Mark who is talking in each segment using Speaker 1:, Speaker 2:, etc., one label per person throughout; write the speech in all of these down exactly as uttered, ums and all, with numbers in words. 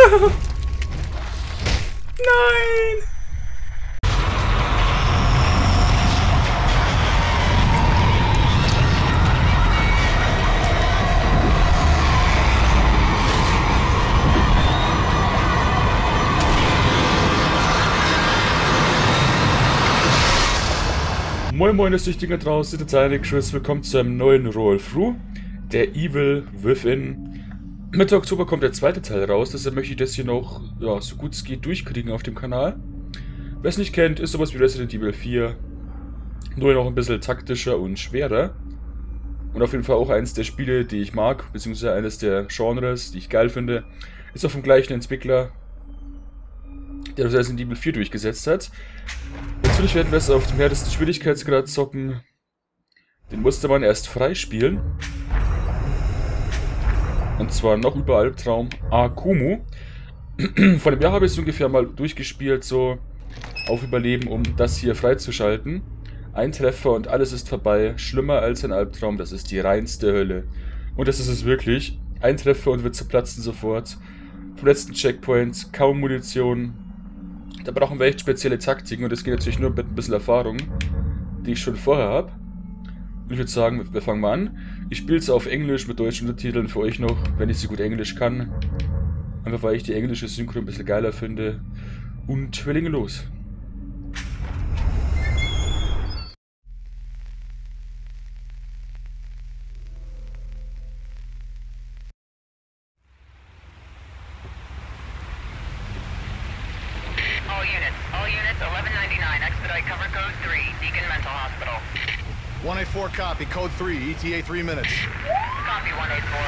Speaker 1: Nein! Moin moin, das Süchtige draußen, der Zeilenschluss. Willkommen zu einem neuen Roll-Through, der Evil Within. Mitte Oktober kommt der zweite Teil raus, deshalb möchte ich das hier noch, ja, so gut es geht durchkriegen auf dem Kanal. Wer es nicht kennt, ist sowas wie Resident Evil vier, nur noch ein bisschen taktischer und schwerer. Und auf jeden Fall auch eines der Spiele, die ich mag, beziehungsweise eines der Genres, die ich geil finde. Ist auch vom gleichen Entwickler, der das Resident Evil vier durchgesetzt hat. Natürlich werden wir es auf dem härtesten Schwierigkeitsgrad zocken. Den musste man erst freispielen. Und zwar noch über Albtraum Akumu. Vor einem Jahr habe ich es ungefähr mal durchgespielt, so auf Überleben, um das hier freizuschalten. Ein Treffer und alles ist vorbei. Schlimmer als ein Albtraum, das ist die reinste Hölle. Und das ist es wirklich. Ein Treffer und wird zerplatzen sofort. Vom letzten Checkpoint, kaum Munition. Da brauchen wir echt spezielle Taktiken und das geht natürlich nur mit ein bisschen Erfahrung, die ich schon vorher habe. Und ich würde sagen, wir fangen mal an. Ich spiele es auf Englisch mit deutschen Untertiteln für euch noch, wenn ich so gut Englisch kann. Einfach weil ich die englische Synchro ein bisschen geiler finde. Und wir legen los.
Speaker 2: All units, all units, eleven ninety-nine, expedite cover code three, Deacon Mental Hospital.
Speaker 3: one eighty-four copy, code three, E T A three minutes.
Speaker 2: Copy one eighty-four.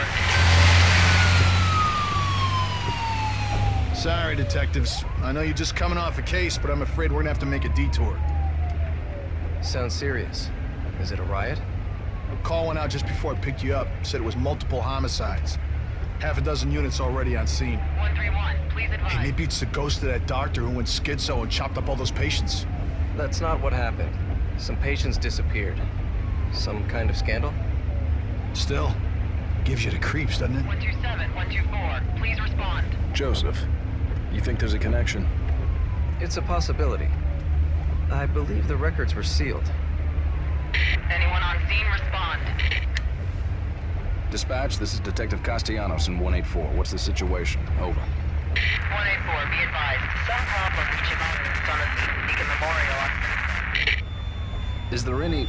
Speaker 3: Sorry, detectives. I know you're just coming off a case, but I'm afraid we're gonna have to make a detour.
Speaker 4: Sounds serious. Is it a riot?
Speaker 3: A call went out just before I picked you up. Said it was multiple homicides. Half a dozen units already on scene.
Speaker 2: one three one, please advise.
Speaker 3: Hey, maybe it's the ghost of that doctor who went schizo and chopped up all those patients.
Speaker 4: That's not what happened. Some patients disappeared. Some kind of scandal?
Speaker 3: Still, gives you the creeps, doesn't it?
Speaker 2: one two seven, one two four, please respond.
Speaker 5: Joseph, you think there's a connection?
Speaker 4: It's a possibility. I believe the records were sealed.
Speaker 2: Anyone on scene, respond.
Speaker 5: Dispatch, this is Detective Castellanos in one eighty-four. What's the situation? Over.
Speaker 2: one eighty-four, be advised. Some problem reaching out on the Deacon Memorial.
Speaker 5: Is there any...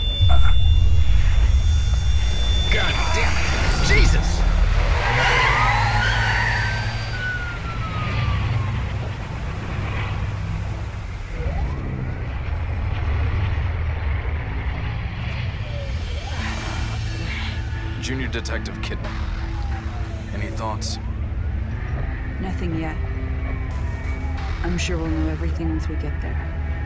Speaker 3: God damn it! Jesus!
Speaker 5: Junior Detective Kidman. Any thoughts?
Speaker 6: Nothing yet. I'm sure we'll know everything once we get there.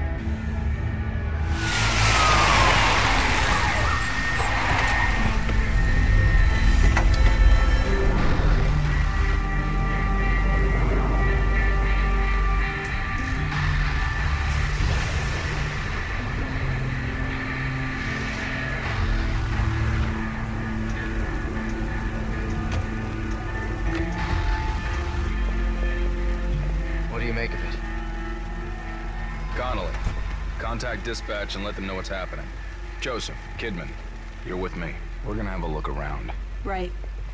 Speaker 4: What do you make of it?
Speaker 5: Connolly, contact dispatch and let them know what's happening. Joseph, Kidman, you're with me. We're gonna have a look around.
Speaker 6: Right.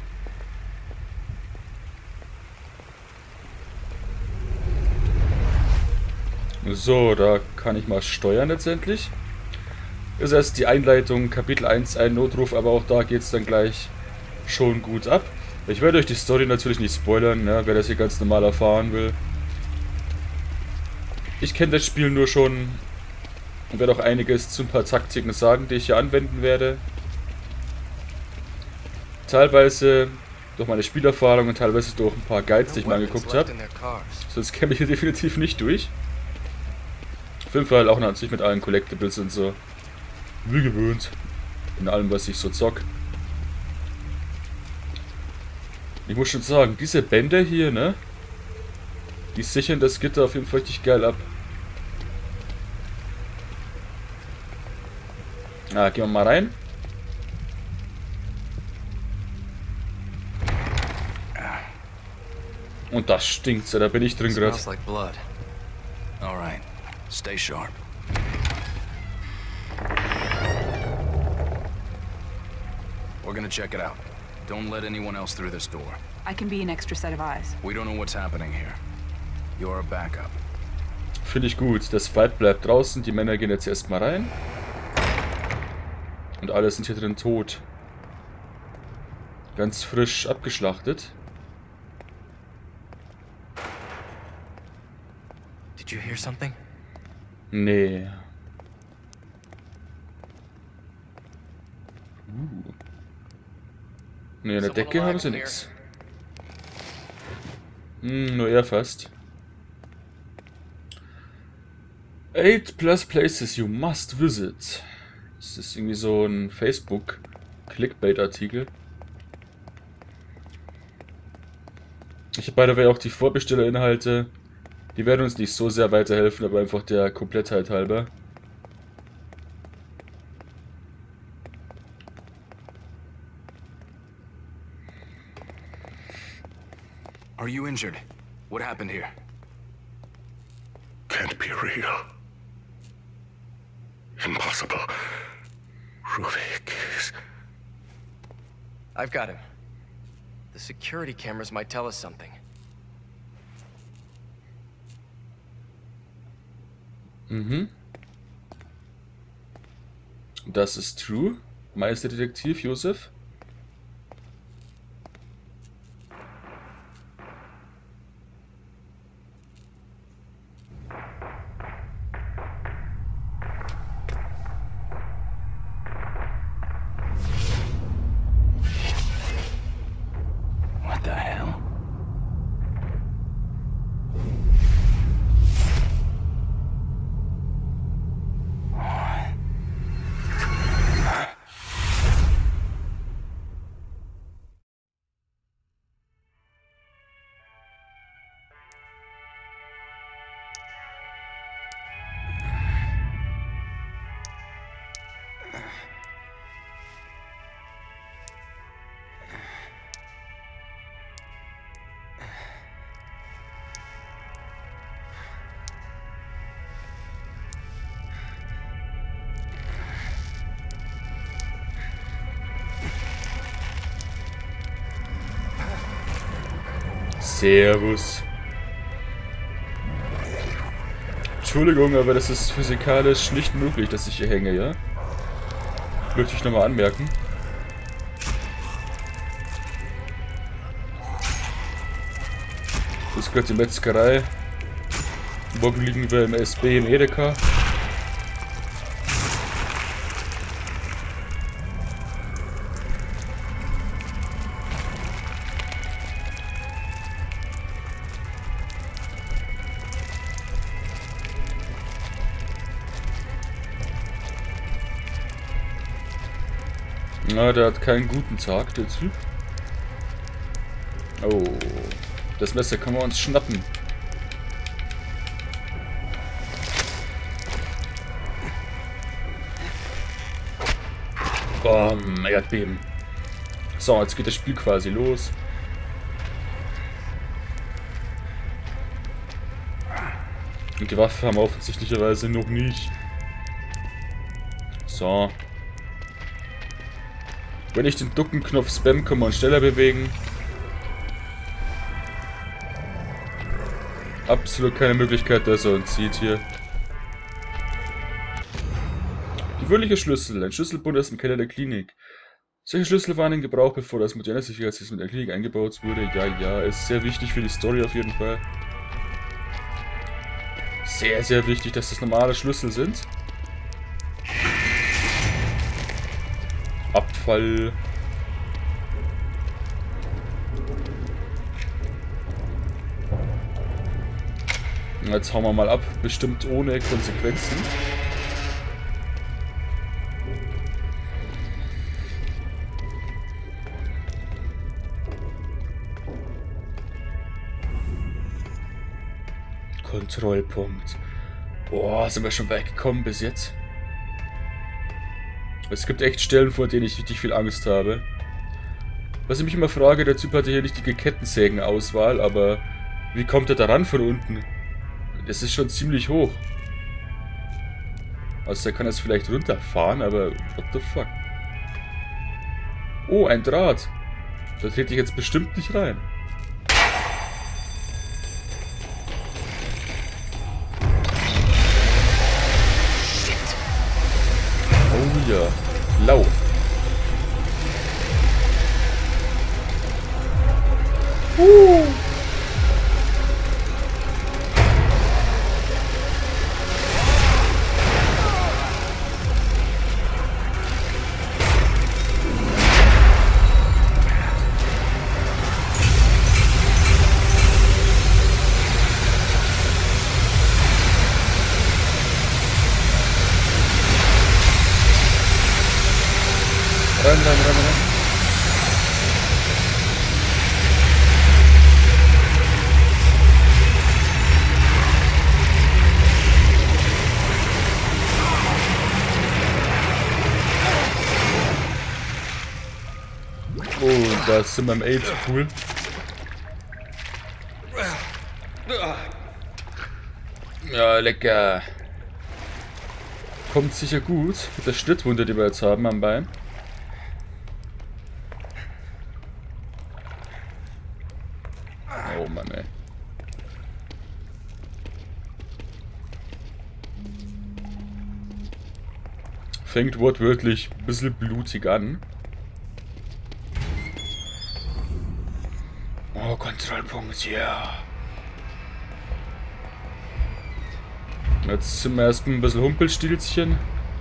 Speaker 1: So, da kann ich mal steuern letztendlich. Das ist erst die Einleitung, Kapitel eins, ein Notruf, aber auch da geht es dann gleich schon gut ab. Ich werde euch die Story natürlich nicht spoilern, ne, wer das hier ganz normal erfahren will. Ich kenne das Spiel nur schon und werde auch einiges zu ein paar Taktiken sagen, die ich hier anwenden werde. Teilweise durch meine Spielerfahrung und teilweise durch ein paar Guides, die ich mir angeguckt habe. Sonst käme ich hier definitiv nicht durch. Auf jeden Fall auch natürlich mit allen Collectibles und so. Wie gewöhnt. In allem, was ich so zock. Ich muss schon sagen, diese Bänder hier, ne? Die sichern das Gitter auf jeden Fall richtig geil ab. Ah, gehen wir mal rein. Und das stinkt, ja, da bin ich drin gerade.
Speaker 4: Smells like blood.
Speaker 5: All right. Stay sharp. We're gonna check it out. Don't let anyone else through this door.
Speaker 6: I can be an extra set of eyes.
Speaker 5: We don't know what's happening here. You're a backup.
Speaker 1: Finde ich gut. Das Weib bleibt draußen, die Männer gehen jetzt erstmal rein. Und alle sind hier drin tot. Ganz frisch abgeschlachtet.
Speaker 4: Did you hear something?
Speaker 1: Nee. Uh. Nee, an der Decke haben sie nichts. Hm, nur er fast. Eight plus places you must visit. Das ist irgendwie so ein Facebook-Clickbait-Artikel. Ich habe by the way auch die Vorbestellerinhalte. Die werden uns nicht so sehr weiterhelfen, aber einfach der Komplettheit halber.
Speaker 5: Are you injured? What happened here?
Speaker 7: Can't be real. Impossible. Ruvik is...
Speaker 4: I've got him. The security cameras might tell us something.
Speaker 1: Mhm. Das ist true. Meisterdetektiv Josef.
Speaker 5: What the hell?
Speaker 1: Servus. Entschuldigung, aber das ist physikalisch nicht möglich, dass ich hier hänge, ja? Möchte ich nochmal anmerken. Das ist gerade die Metzgerei. Morgen liegen wir im S B im Edeka. Na, der hat keinen guten Tag, der Typ. Oh, das Messer können wir uns schnappen. Bam, Erdbeben. So, jetzt geht das Spiel quasi los. Und die Waffe haben wir offensichtlicherweise noch nicht. So. Wenn ich den Duckenknopf spam, kann man schneller bewegen. Absolut keine Möglichkeit, dass er uns sieht hier. Gewöhnlicher Schlüssel. Ein Schlüsselbund aus dem Keller der Klinik. Solche Schlüssel waren in Gebrauch, bevor das moderne Sicherheitssystem der Klinik eingebaut wurde. Ja, ja, ist sehr wichtig für die Story auf jeden Fall. Sehr, sehr wichtig, dass das normale Schlüssel sind. Abfall. Jetzt hauen wir mal ab, bestimmt ohne Konsequenzen. Kontrollpunkt. Boah, sind wir schon weggekommen bis jetzt. Es gibt echt Stellen, vor denen ich richtig viel Angst habe. Was ich mich immer frage, der Typ hatte hier nicht die Kettensägen-Auswahl, aber Wie kommt er da ran von unten? Das ist schon ziemlich hoch. Also er kann jetzt vielleicht runterfahren, aber what the fuck? Oh, ein Draht. Da trete ich jetzt bestimmt nicht rein. Oh ja, laut. Uh. Ran, ran, ran, ran. Oh, da sind wir im AIDS-Pool. Ja, lecker. Kommt sicher gut mit der Schnittwunde, die wir jetzt haben am Bein. Oh Mann, ey. Fängt wortwörtlich ein bisschen blutig an. Oh, Kontrollpunkt, ja. Yeah. Jetzt sind wir erstmal ein bisschen Humpelstilzchen.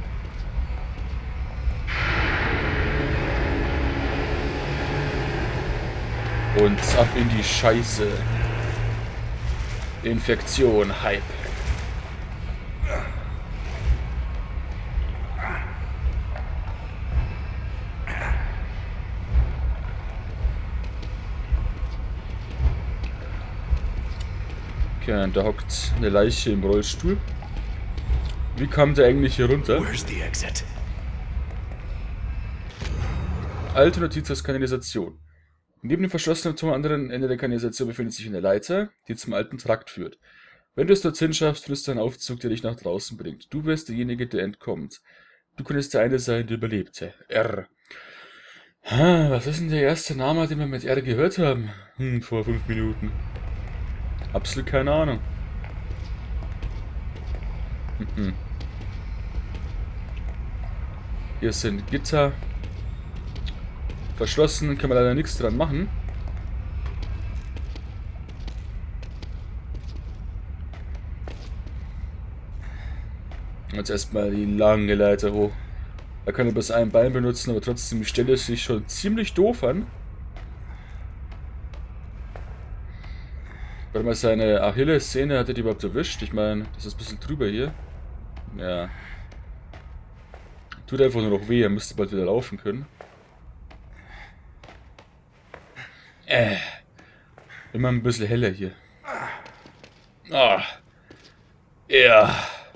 Speaker 1: Und ab in die Scheiße. Infektion, Hype. Okay, und da hockt eine Leiche im Rollstuhl. Wie kam der eigentlich hier runter? Alte Notiz aus Kanalisation. Neben dem verschlossenen Turm am anderen Ende der Kanalisation befindet sich eine Leiter, die zum alten Trakt führt. Wenn du es dorthin schaffst, findest du einen Aufzug, der dich nach draußen bringt. Du wirst derjenige, der entkommt. Du könntest der eine sein, der überlebte. R. Ha, was ist denn der erste Name, den wir mit R gehört haben? Hm, vor fünf Minuten. Absolut keine Ahnung. Mhm. Hier sind Gitter. Verschlossen, kann man leider nichts dran machen. Jetzt erstmal die lange Leiter hoch. Da kann er bloß ein Bein benutzen, aber trotzdem stellt es sich schon ziemlich doof an. Warte mal, seine Achillessehne hat er die überhaupt erwischt? Ich meine, das ist ein bisschen drüber hier. Ja. Tut einfach nur noch weh, er müsste bald wieder laufen können. Äh. Immer ein bisschen heller hier. Ah. Ja.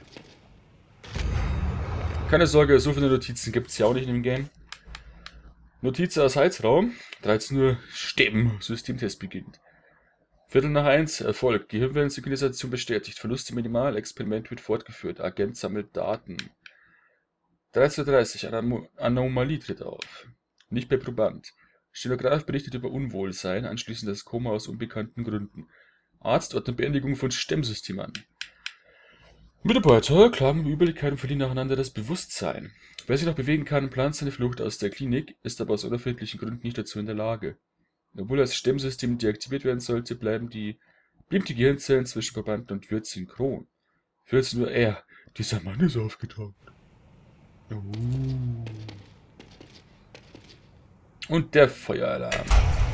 Speaker 1: Keine Sorge, so viele Notizen gibt es ja auch nicht im Game. Notiz aus Heizraum. dreizehn Uhr Sterben. Systemtest beginnt. Viertel nach eins. Erfolg. Gehirnwellensynchronisation bestätigt. Verluste minimal. Experiment wird fortgeführt. Agent sammelt Daten. dreizehn Uhr dreißig. Anom Anomalie tritt auf. Nicht bei Proband. Stenograf berichtet über Unwohlsein, anschließend das Koma aus unbekannten Gründen. Arzt ordnet Beendigung von Stemmsystem an. Mitarbeiter klagen über Übelkeit und verlieren nacheinander das Bewusstsein. Wer sich noch bewegen kann, plant seine Flucht aus der Klinik, ist aber aus unerfindlichen Gründen nicht dazu in der Lage. Obwohl das Stemmsystem deaktiviert werden sollte, bleiben die, blieben die Gehirnzellen zwischen Probanden und Wirt synchron. vierzehn Uhr R. Dieser Mann ist aufgetaucht. Oh. Und der Feueralarm.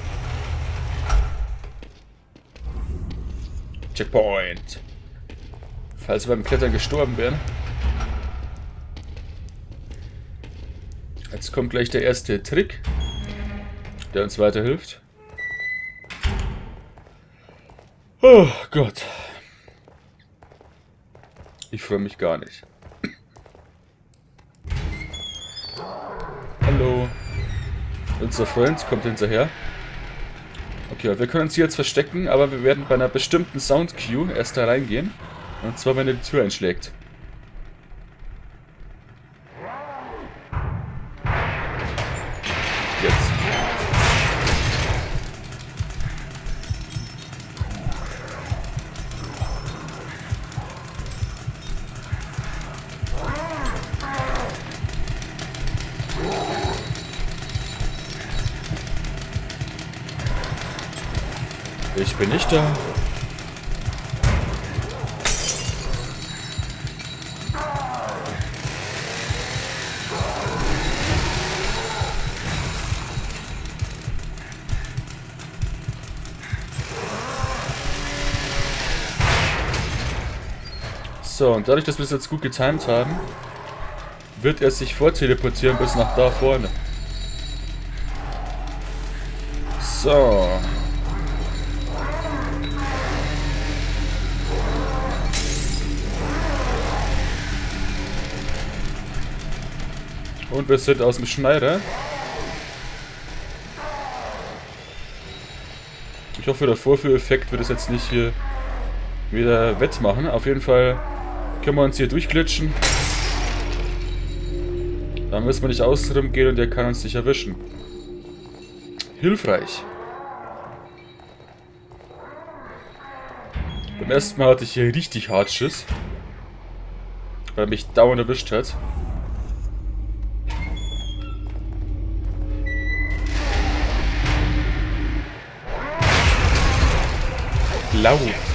Speaker 1: Checkpoint. Falls wir beim Klettern gestorben wären. Jetzt kommt gleich der erste Trick, der uns weiterhilft. Oh Gott. Ich freue mich gar nicht. Hallo. Unser Freund kommt hinterher. Okay, wir können uns hier jetzt verstecken, aber wir werden bei einer bestimmten Sound-Cue erst da reingehen. Und zwar, wenn er die Tür einschlägt. Jetzt. Ich bin nicht da. So, und dadurch, dass wir es jetzt gut getimt haben, wird er sich vorteleportieren bis nach da vorne. So. Und wir sind aus dem Schneider. Ich hoffe, der Vorführeffekt wird es jetzt nicht hier wieder wettmachen. Auf jeden Fall können wir uns hier durchglitschen. Dann müssen wir nicht außen gehen und der kann uns nicht erwischen. Hilfreich. Beim ersten Mal hatte ich hier richtig hart Schiss, weil er mich dauernd erwischt hat. Blau.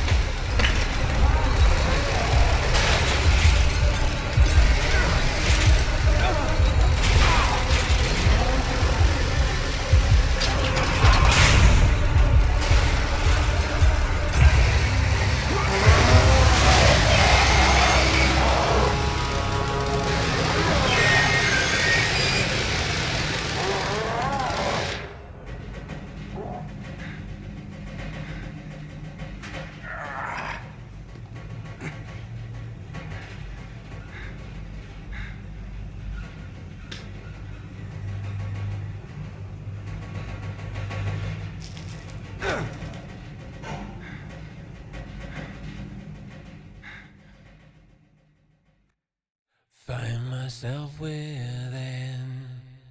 Speaker 8: Find myself within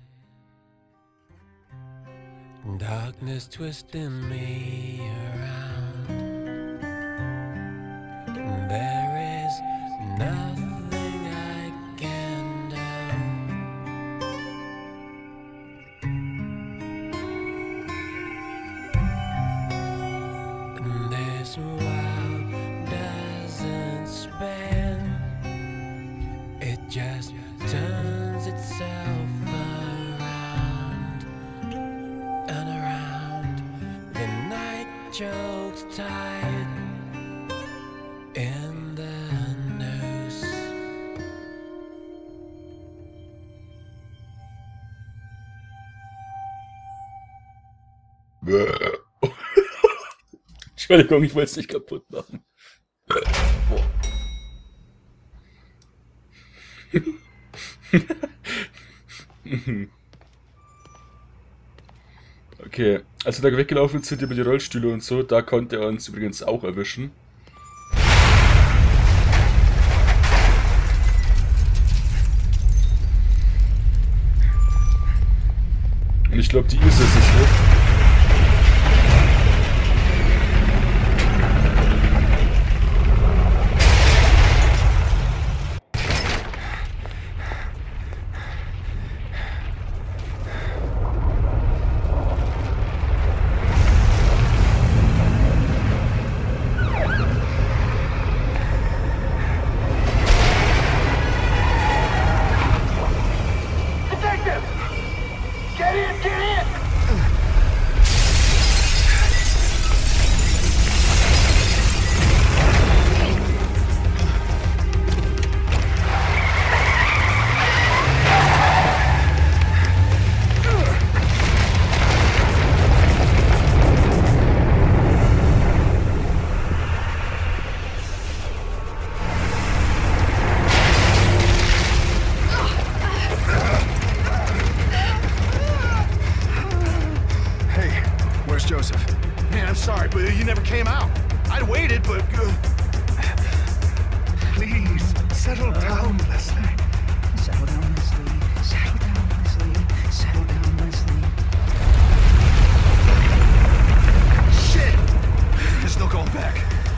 Speaker 8: darkness twisting me around. There is nothing I can do. This world doesn't spin. It just turns itself around and around. The night chokes tight in the noose.
Speaker 1: Entschuldigung, ich wollte es nicht kaputt machen. Boah. Okay, als wir da weggelaufen sind über die Rollstühle und so, da konnte er uns übrigens auch erwischen. Und ich glaube, die Isis ist hier.
Speaker 3: came out. I'd waited, but... Uh... Please, settle down, Leslie.
Speaker 6: Settle down, Leslie. Settle down, Leslie. Settle down, Leslie.
Speaker 3: Shit! There's no going back.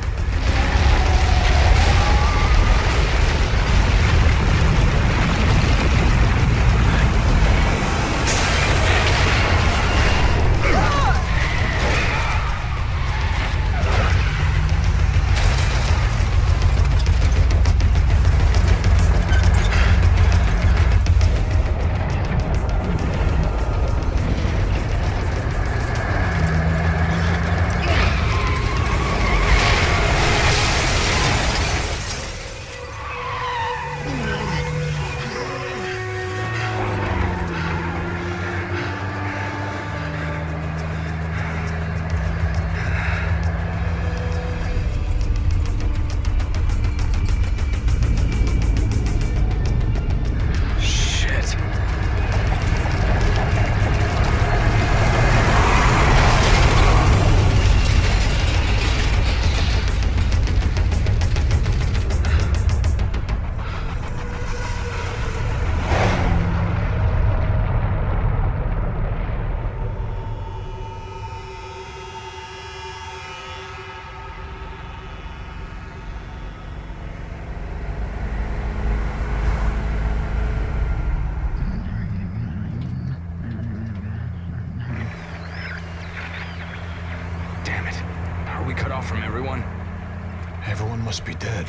Speaker 5: From everyone?
Speaker 3: Everyone must be dead.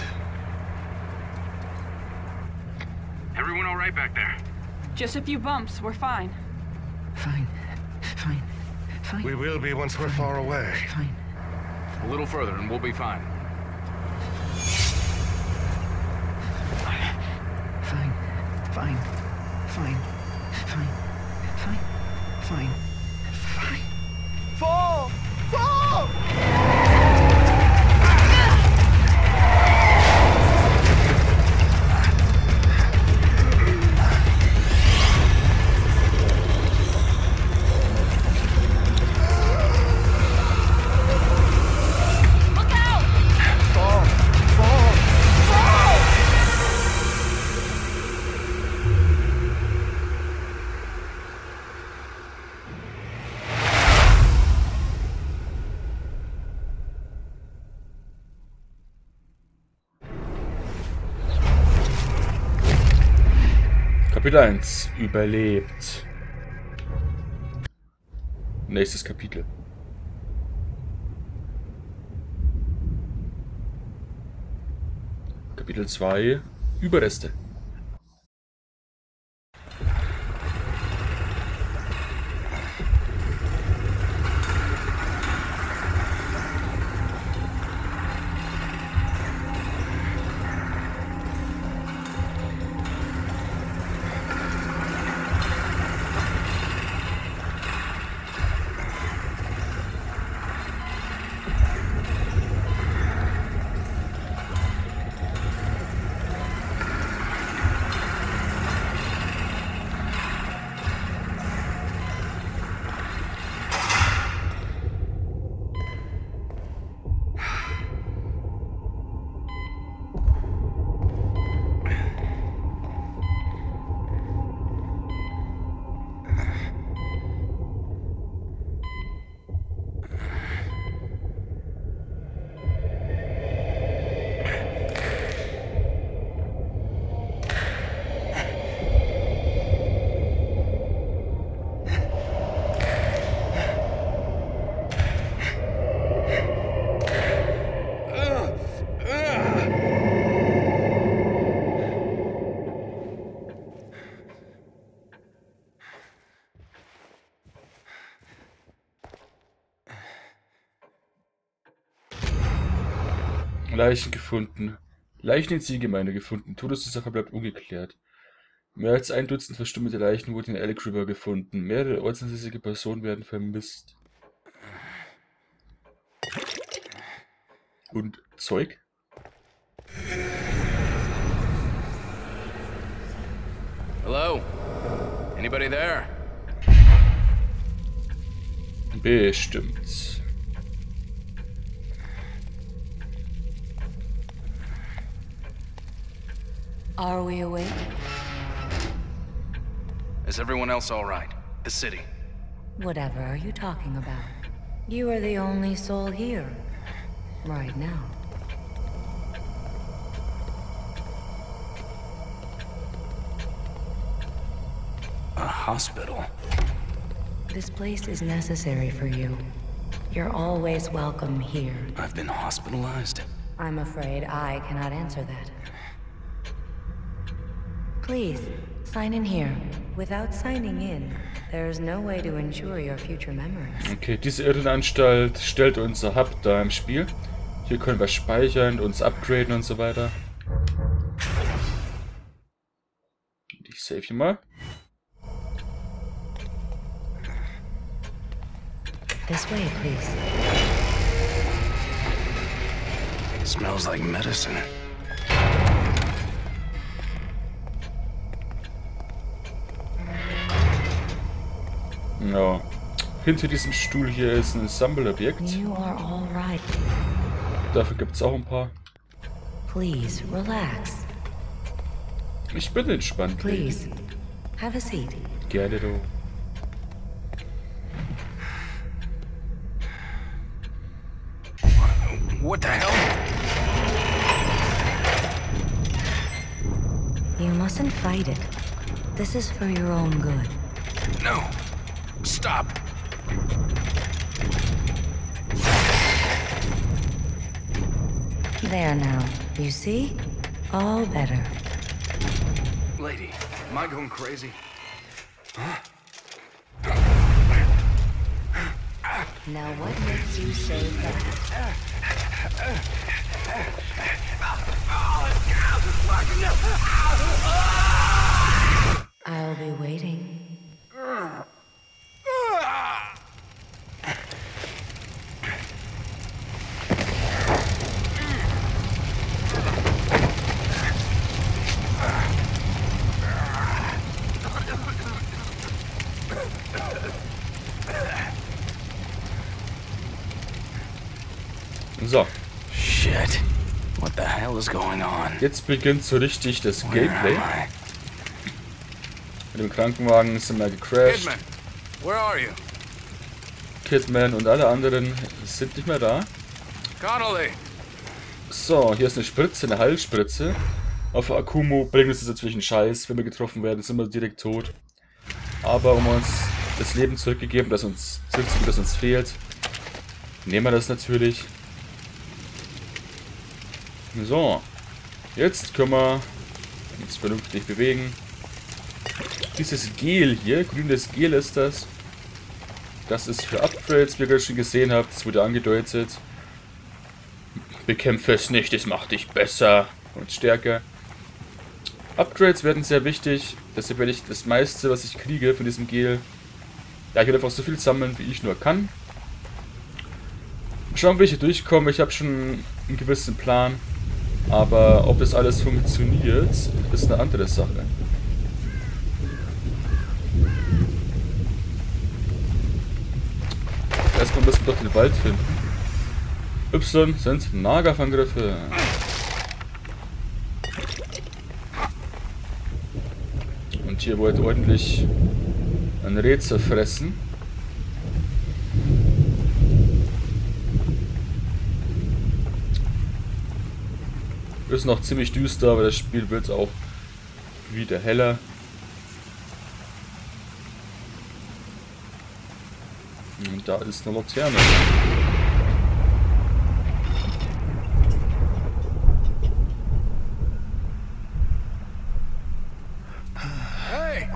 Speaker 5: Everyone all right back there?
Speaker 6: Just a few bumps. We're fine.
Speaker 9: Fine. Fine. Fine.
Speaker 7: We will be once we're far away.
Speaker 9: Fine.
Speaker 5: A little further and we'll be fine.
Speaker 9: Fine. Fine. Fine. Fine. Fine. Fine. Fine.
Speaker 3: Fall! Fall!
Speaker 1: Kapitel eins. Überlebt. Nächstes Kapitel. Kapitel zwei. Überreste. Leichen gefunden. Leichen in Zielgemeinde gefunden. Todesursache bleibt ungeklärt. Mehr als ein Dutzend verstümmelte Leichen wurden in Elk River gefunden. Mehrere ortsansässige Personen werden vermisst. Und Zeug?
Speaker 5: Hello? Anybody there?
Speaker 1: Bestimmt.
Speaker 10: Are we awake?
Speaker 5: Is everyone else all right? The city.
Speaker 10: Whatever are you talking about? You are the only soul here. Right now.
Speaker 5: A hospital.
Speaker 10: This place is necessary for you. You're always welcome here.
Speaker 5: I've been hospitalized?
Speaker 10: I'm afraid I cannot answer that. Please, sign in here. Without signing in, there's no way to ensure your future memories.
Speaker 1: Okay, diese Irrenanstalt stellt unser Hub da im Spiel. Hier können wir speichern, uns upgraden und so weiter. Ich save hier mal.
Speaker 10: This way, please.
Speaker 5: Smells like medicine.
Speaker 1: Ja. Hinter diesem Stuhl hier ist ein Sammlobjekt.
Speaker 10: You are all right.
Speaker 1: Dafür gibt es auch ein paar.
Speaker 10: Please, relax.
Speaker 1: Ich bin entspannt.
Speaker 10: Please, have a seat.
Speaker 1: Gerne du.
Speaker 5: What the hell?
Speaker 10: You mustn't fight it. This is for your own good.
Speaker 5: No. Stop.
Speaker 10: There now. You see? All better.
Speaker 5: Lady, am I going crazy? Huh?
Speaker 10: Now what makes you say that? I'll be waiting.
Speaker 1: So.
Speaker 5: Shit. What the hell is going on?
Speaker 1: Jetzt beginnt so richtig das Gameplay. Mit dem Krankenwagen sind wir gecrashed.
Speaker 5: Kidman, where are you?
Speaker 1: Kidman und alle anderen sind nicht mehr da.
Speaker 5: Connolly.
Speaker 1: So, hier ist eine Spritze, eine Heilspritze. Auf Akumu bringt es natürlich einen Scheiß. Wenn wir getroffen werden, sind wir direkt tot. Aber um uns das Leben zurückgegeben, das uns zurückzugeben, das uns fehlt, nehmen wir das natürlich. So, jetzt können wir uns vernünftig bewegen. Dieses Gel hier, grünes Gel ist das. Das ist für Upgrades, wie ihr schon gesehen habt. Das wurde angedeutet. Bekämpfe es nicht, es macht dich besser und stärker. Upgrades werden sehr wichtig. Deshalb werde ich das meiste, was ich kriege von diesem Gel, ja, ich werde einfach so viel sammeln, wie ich nur kann. Schauen, wie ich hier durchkomme. Ich habe schon einen gewissen Plan. Aber ob das alles funktioniert, ist eine andere Sache. Erstmal müssen wir doch den Wald finden. Y sind Nahkampfangriffe. Und hier wollt ordentlich ein Rätsel fressen. Ist noch ziemlich düster, aber das Spiel wird auch wieder heller. Und da ist eine Laterne.
Speaker 5: Hey!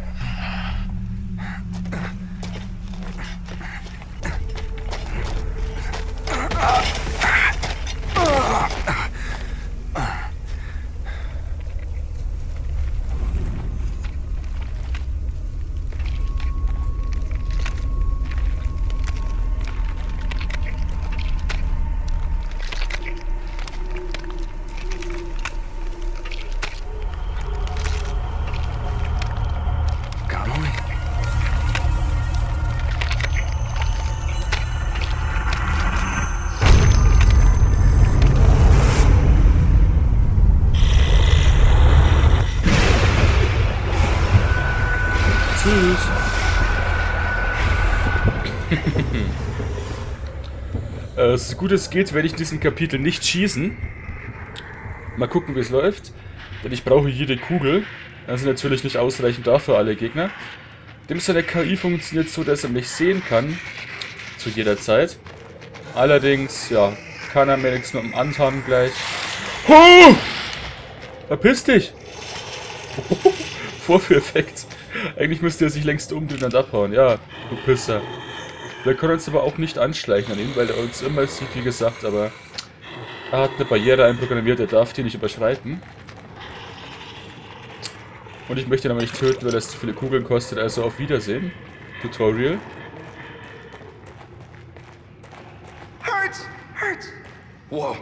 Speaker 1: Äh, so gut es geht, werde ich in diesem Kapitel nicht schießen. Mal gucken, wie es läuft. Denn ich brauche jede Kugel. Das ist natürlich nicht ausreichend da für alle Gegner. Dem seine K I funktioniert so, dass er mich sehen kann. Zu jeder Zeit. Allerdings, ja, kann er mir nichts mit dem Anhaben gleich. Oh! Verpiss dich! Vorführeffekt. Eigentlich müsste er sich längst umdrehen und abhauen. Ja, du Pisser. Wir können uns aber auch nicht anschleichen an ihn, weil er uns immer sieht, wie gesagt, aber er hat eine Barriere einprogrammiert, er darf die nicht überschreiten. Und ich möchte ihn aber nicht töten, weil das zu viele Kugeln kostet, also auf Wiedersehen. Tutorial.
Speaker 5: Hurts! Hurts! Whoa.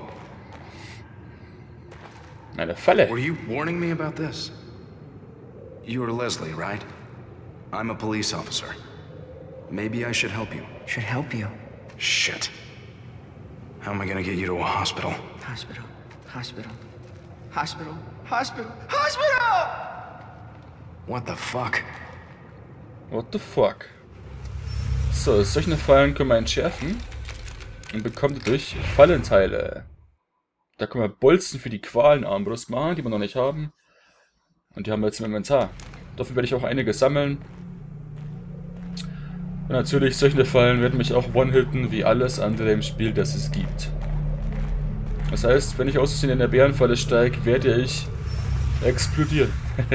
Speaker 1: Eine Falle.
Speaker 5: Were you warning me about this? You are Leslie, right? I'm a police officer. Maybe I should help you.
Speaker 9: Should help you.
Speaker 5: Shit. How am I gonna get you to a hospital?
Speaker 9: Hospital. Hospital. Hospital. Hospital. Hospital!
Speaker 5: What the fuck?
Speaker 1: What the fuck? So, solche Fallen können wir entschärfen. Und bekommt dadurch Fallenteile. Da können wir Bolzen für die Qualenarmbrust machen, die wir noch nicht haben. Und die haben wir jetzt im Inventar. Dafür werde ich auch einige sammeln. Und natürlich, solche Fallen werden mich auch one-hitten, wie alles andere im Spiel, das es gibt. Das heißt, wenn ich aus Versehen in der Bärenfalle steige, werde ich explodieren.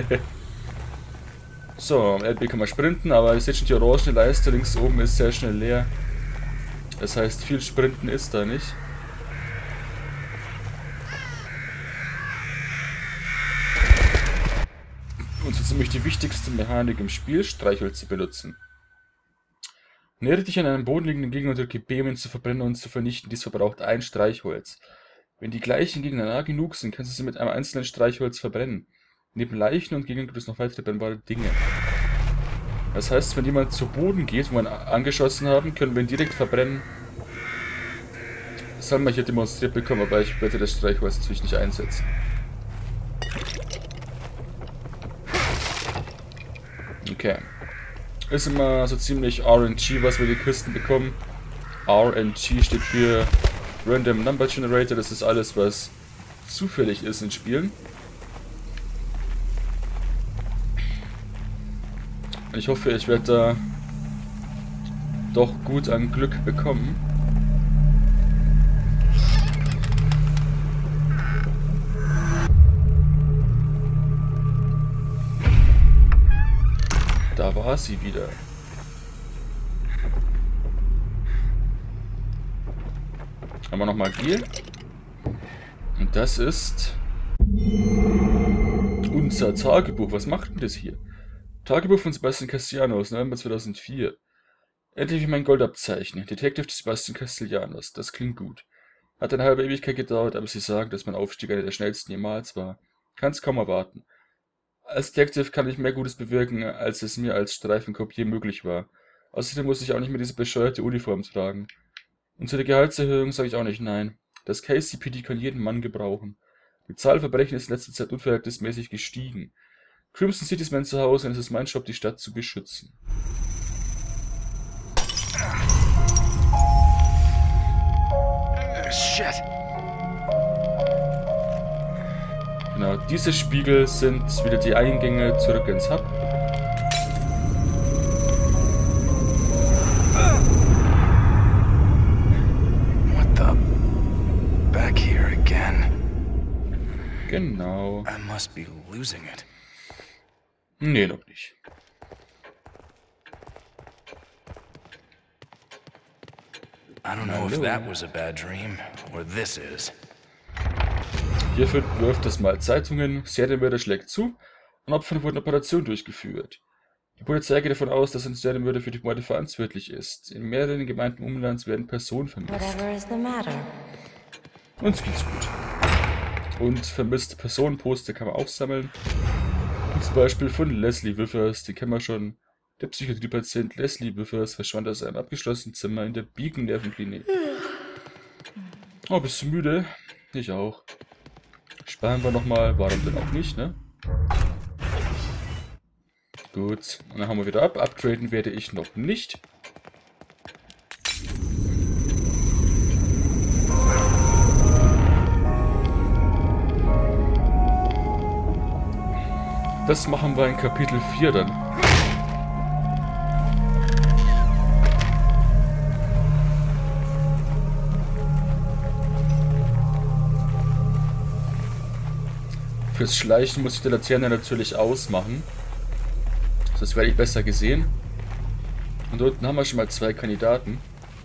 Speaker 1: So, am L B kann man sprinten, aber ihr seht schon, die orange Leiste links oben ist sehr schnell leer. Das heißt, viel Sprinten ist da nicht. Und so ziemlich die wichtigste Mechanik im Spiel, Streichhölzer benutzen. Nähere dich an einem bodenliegenden Gegner und drücke B, um ihn zu verbrennen und zu vernichten. Dies verbraucht ein Streichholz. Wenn die gleichen Gegner nah genug sind, kannst du sie mit einem einzelnen Streichholz verbrennen. Neben Leichen und Gegnern gibt es noch weitere brennbare Dinge. Das heißt, wenn jemand zu Boden geht, wo wir ihn angeschossen haben, können wir ihn direkt verbrennen. Das haben wir hier demonstriert bekommen, aber ich werde das Streichholz natürlich nicht einsetzen. Okay. Ist immer so ziemlich R N G, was wir die Kisten bekommen. R N G steht für Random Number Generator, das ist alles, was zufällig ist in Spielen. Ich hoffe, ich werde da doch gut an Glück bekommen. Da war sie wieder. Haben wir noch Magie. Und das ist unser Tagebuch. Was macht denn das hier? Tagebuch von Sebastian Castellanos, November zweitausendvier. Endlich wie mein Goldabzeichen. Detective Sebastian Castellanos. Das klingt gut. Hat eine halbe Ewigkeit gedauert, aber sie sagen, dass mein Aufstieg einer der schnellsten jemals war. Kann's kaum erwarten. Als Detective kann ich mehr Gutes bewirken, als es mir als Streifenkopf je möglich war. Außerdem muss ich auch nicht mehr diese bescheuerte Uniform tragen. Und zu der Gehaltserhöhung sage ich auch nicht nein. Das K C P D kann jeden Mann gebrauchen. Die Zahl der Verbrechen ist in letzter Zeit unverhältnismäßig gestiegen. Crimson City ist mein Zuhause und es ist mein Job, die Stadt zu beschützen.
Speaker 5: Shit.
Speaker 1: Genau, diese Spiegel sind wieder die Eingänge zurück ins Hub.
Speaker 5: What the? Back here again.
Speaker 1: Genau.
Speaker 5: I must be losing it.
Speaker 1: Nee, noch nicht.
Speaker 5: I don't know if that was a bad dream or this is.
Speaker 1: Hier finden wir öfters mal Zeitungen, Serienmörder schlägt zu und Opfern wurden Operationen durchgeführt. Die Polizei geht davon aus, dass ein Serienmörder für die Morde verantwortlich ist. In mehreren Gemeinden Umlands werden Personen vermisst.
Speaker 10: Whatever is the matter?
Speaker 1: Uns geht's gut. Und vermisste Personenposter kann man auch sammeln. Zum Beispiel von Leslie Withers, die kennen wir schon. Der Psychiatrie-Patient Leslie Withers verschwand aus einem abgeschlossenen Zimmer in der Beacon-Nervenklinik. Oh, bist du müde? Ich auch. Sparen wir nochmal, warum denn auch nicht, ne? Gut, und dann haben wir wieder ab. Upgraden werde ich noch nicht. Das machen wir in Kapitel vier dann. Fürs Schleichen muss ich die Laterne natürlich ausmachen. Sonst werde ich besser gesehen. Und unten haben wir schon mal zwei Kandidaten.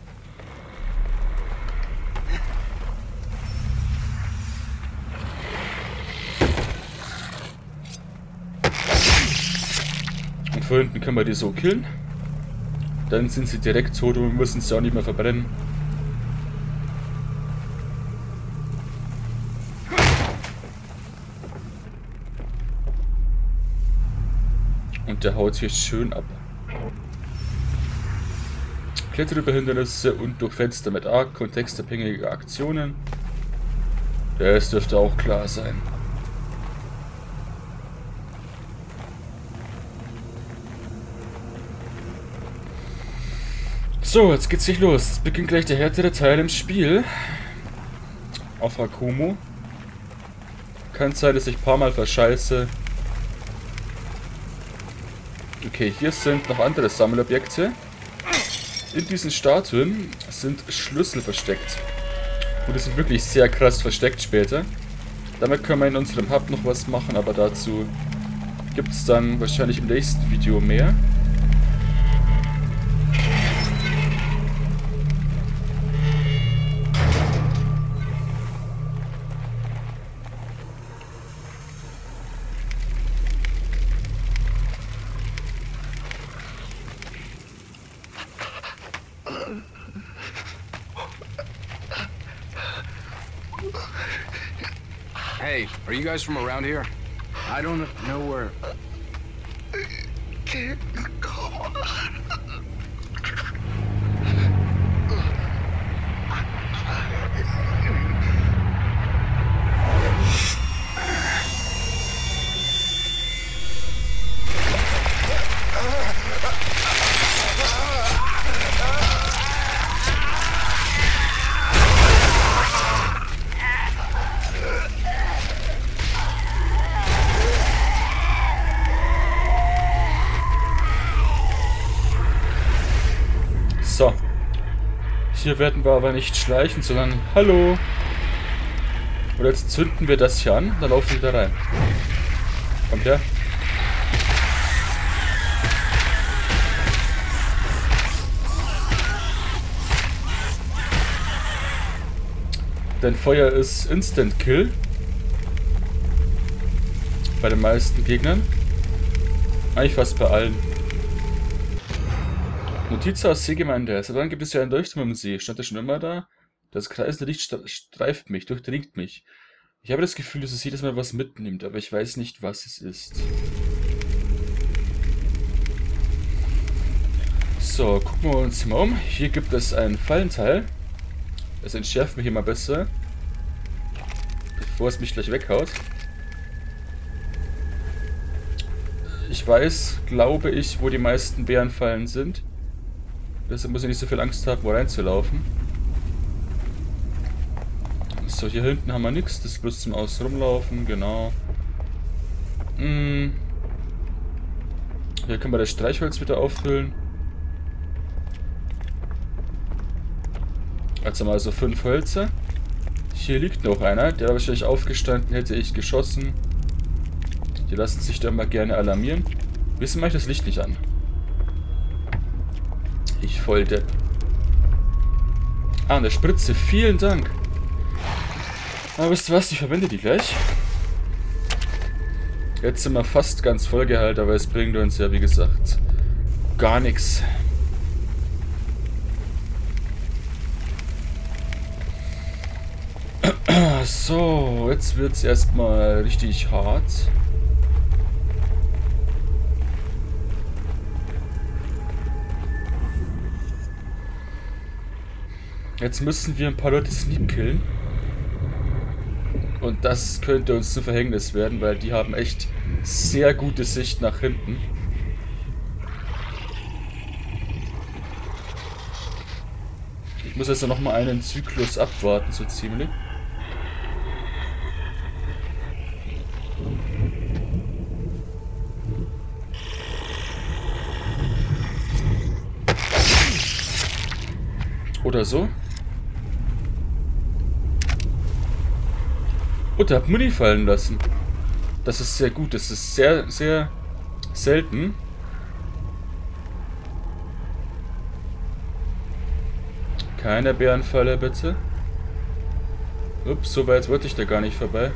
Speaker 1: Und von hinten können wir die so killen. Dann sind sie direkt tot und wir müssen sie auch nicht mehr verbrennen. Und der haut hier schön ab. Klettere über Hindernisse und durch Fenster mit arg kontextabhängige Aktionen. Das dürfte auch klar sein. So, jetzt geht's nicht los. Es beginnt gleich der härtere Teil im Spiel. Auf Akumu. Kann sein, dass ich ein paar Mal verscheiße. Okay, hier sind noch andere Sammelobjekte. In diesen Statuen sind Schlüssel versteckt. Und die sind wirklich sehr krass versteckt später. Damit können wir in unserem Hub noch was machen, aber dazu gibt es dann wahrscheinlich im nächsten Video mehr.
Speaker 5: Hey, are you guys from around here? I don't know where.
Speaker 3: Can't go on.
Speaker 1: So. Hier werden wir aber nicht schleichen, sondern... Hallo! Und jetzt zünden wir das hier an, dann laufen wir da rein. Kommt her. Denn Feuer ist Instant Kill. Bei den meisten Gegnern. Eigentlich fast bei allen. Notiz aus Seegemeinde. Seit wann gibt es ja einen Leuchtturm im See? Stand er schon immer da? Das kreisende Licht streift mich, durchdringt mich. Ich habe das Gefühl, dass es jedes Mal was mitnimmt, aber ich weiß nicht, was es ist. So, gucken wir uns mal um. Hier gibt es ein Fallenteil. Das entschärft mich immer besser. Bevor es mich gleich weghaut. Ich weiß, glaube ich, wo die meisten Bärenfallen sind. Deshalb muss ich nicht so viel Angst haben, wo reinzulaufen. So, hier hinten haben wir nichts. Das ist bloß zum Aus rumlaufen, genau. Hm. Hier können wir das Streichholz wieder auffüllen. Also mal so fünf Hölzer. Hier liegt noch einer. Der war wahrscheinlich aufgestanden, hätte ich geschossen. Die lassen sich dann mal gerne alarmieren. Wissen mache ich das Licht nicht an. Ich voll Depp. Ah, eine Spritze. Vielen Dank. Aber wisst ihr was? Ich verwende die gleich. Jetzt sind wir fast ganz voll geheilt, aber es bringt uns ja, wie gesagt, gar nichts. So, jetzt wird es erstmal richtig hart. Jetzt müssen wir ein paar Leute Sleep killen. Und das könnte uns zu Verhängnis werden, weil die haben echt sehr gute Sicht nach hinten. Ich muss also nochmal einen Zyklus abwarten, so ziemlich. Oder so. Und er hat Muni fallen lassen. Das ist sehr gut. Das ist sehr, sehr selten. Keine Bärenfalle, bitte. Ups, so weit wollte ich da gar nicht vorbei.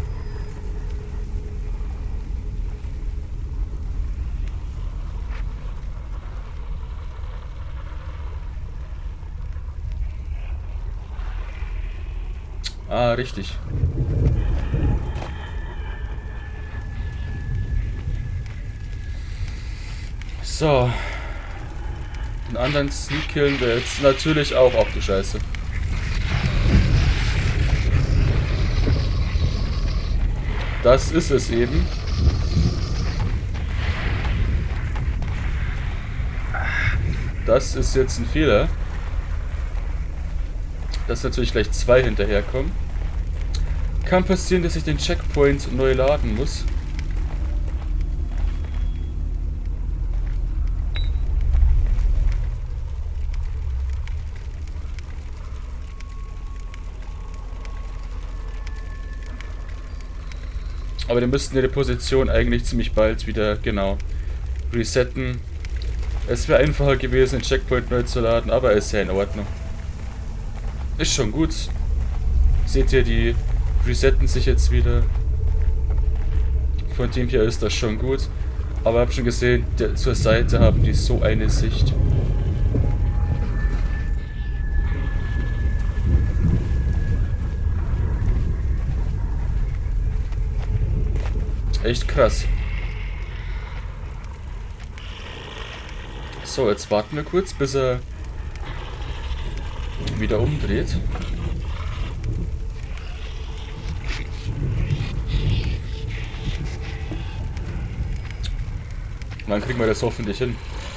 Speaker 1: Ah, richtig. So. Den anderen Sneak killen wir jetzt natürlich auch. Ach du Scheiße. Das ist es eben. Das ist jetzt ein Fehler. Dass natürlich gleich zwei hinterherkommen. Kann passieren, dass ich den Checkpoint neu laden muss. Aber wir müssten ihre Position eigentlich ziemlich bald wieder, genau, resetten. Es wäre einfacher gewesen, den Checkpoint neu zu laden, aber ist ja in Ordnung. Ist schon gut. Seht ihr, die resetten sich jetzt wieder. Von dem hier ist das schon gut. Aber ich habe schon gesehen, der, zur Seite haben die so eine Sicht. Echt krass. So, jetzt warten wir kurz, bis er wieder umdreht. Und dann kriegen wir das hoffentlich hin.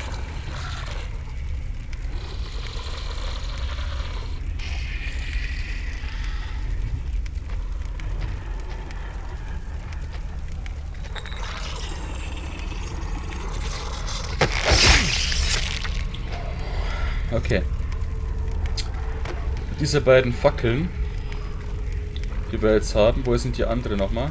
Speaker 1: Okay. Diese beiden Fackeln, die wir jetzt haben, wo sind die anderen nochmal?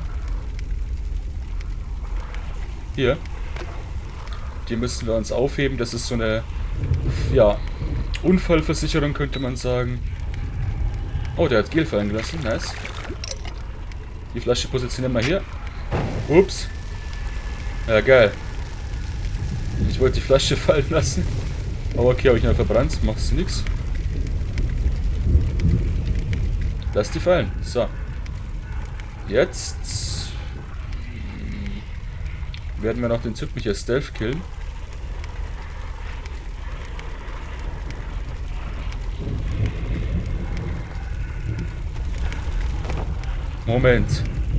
Speaker 1: Hier. Die müssen wir uns aufheben. Das ist so eine, ja, Unfallversicherung, könnte man sagen. Oh, der hat Gel fallen gelassen. Nice. Die Flasche positionieren wir hier. Ups. Ja, geil. Ich wollte die Flasche fallen lassen. Aber okay, habe ich noch verbrannt. Machst du nix. Lass die fallen. So. Jetzt werden wir noch den Typen hier Stealth killen. Moment.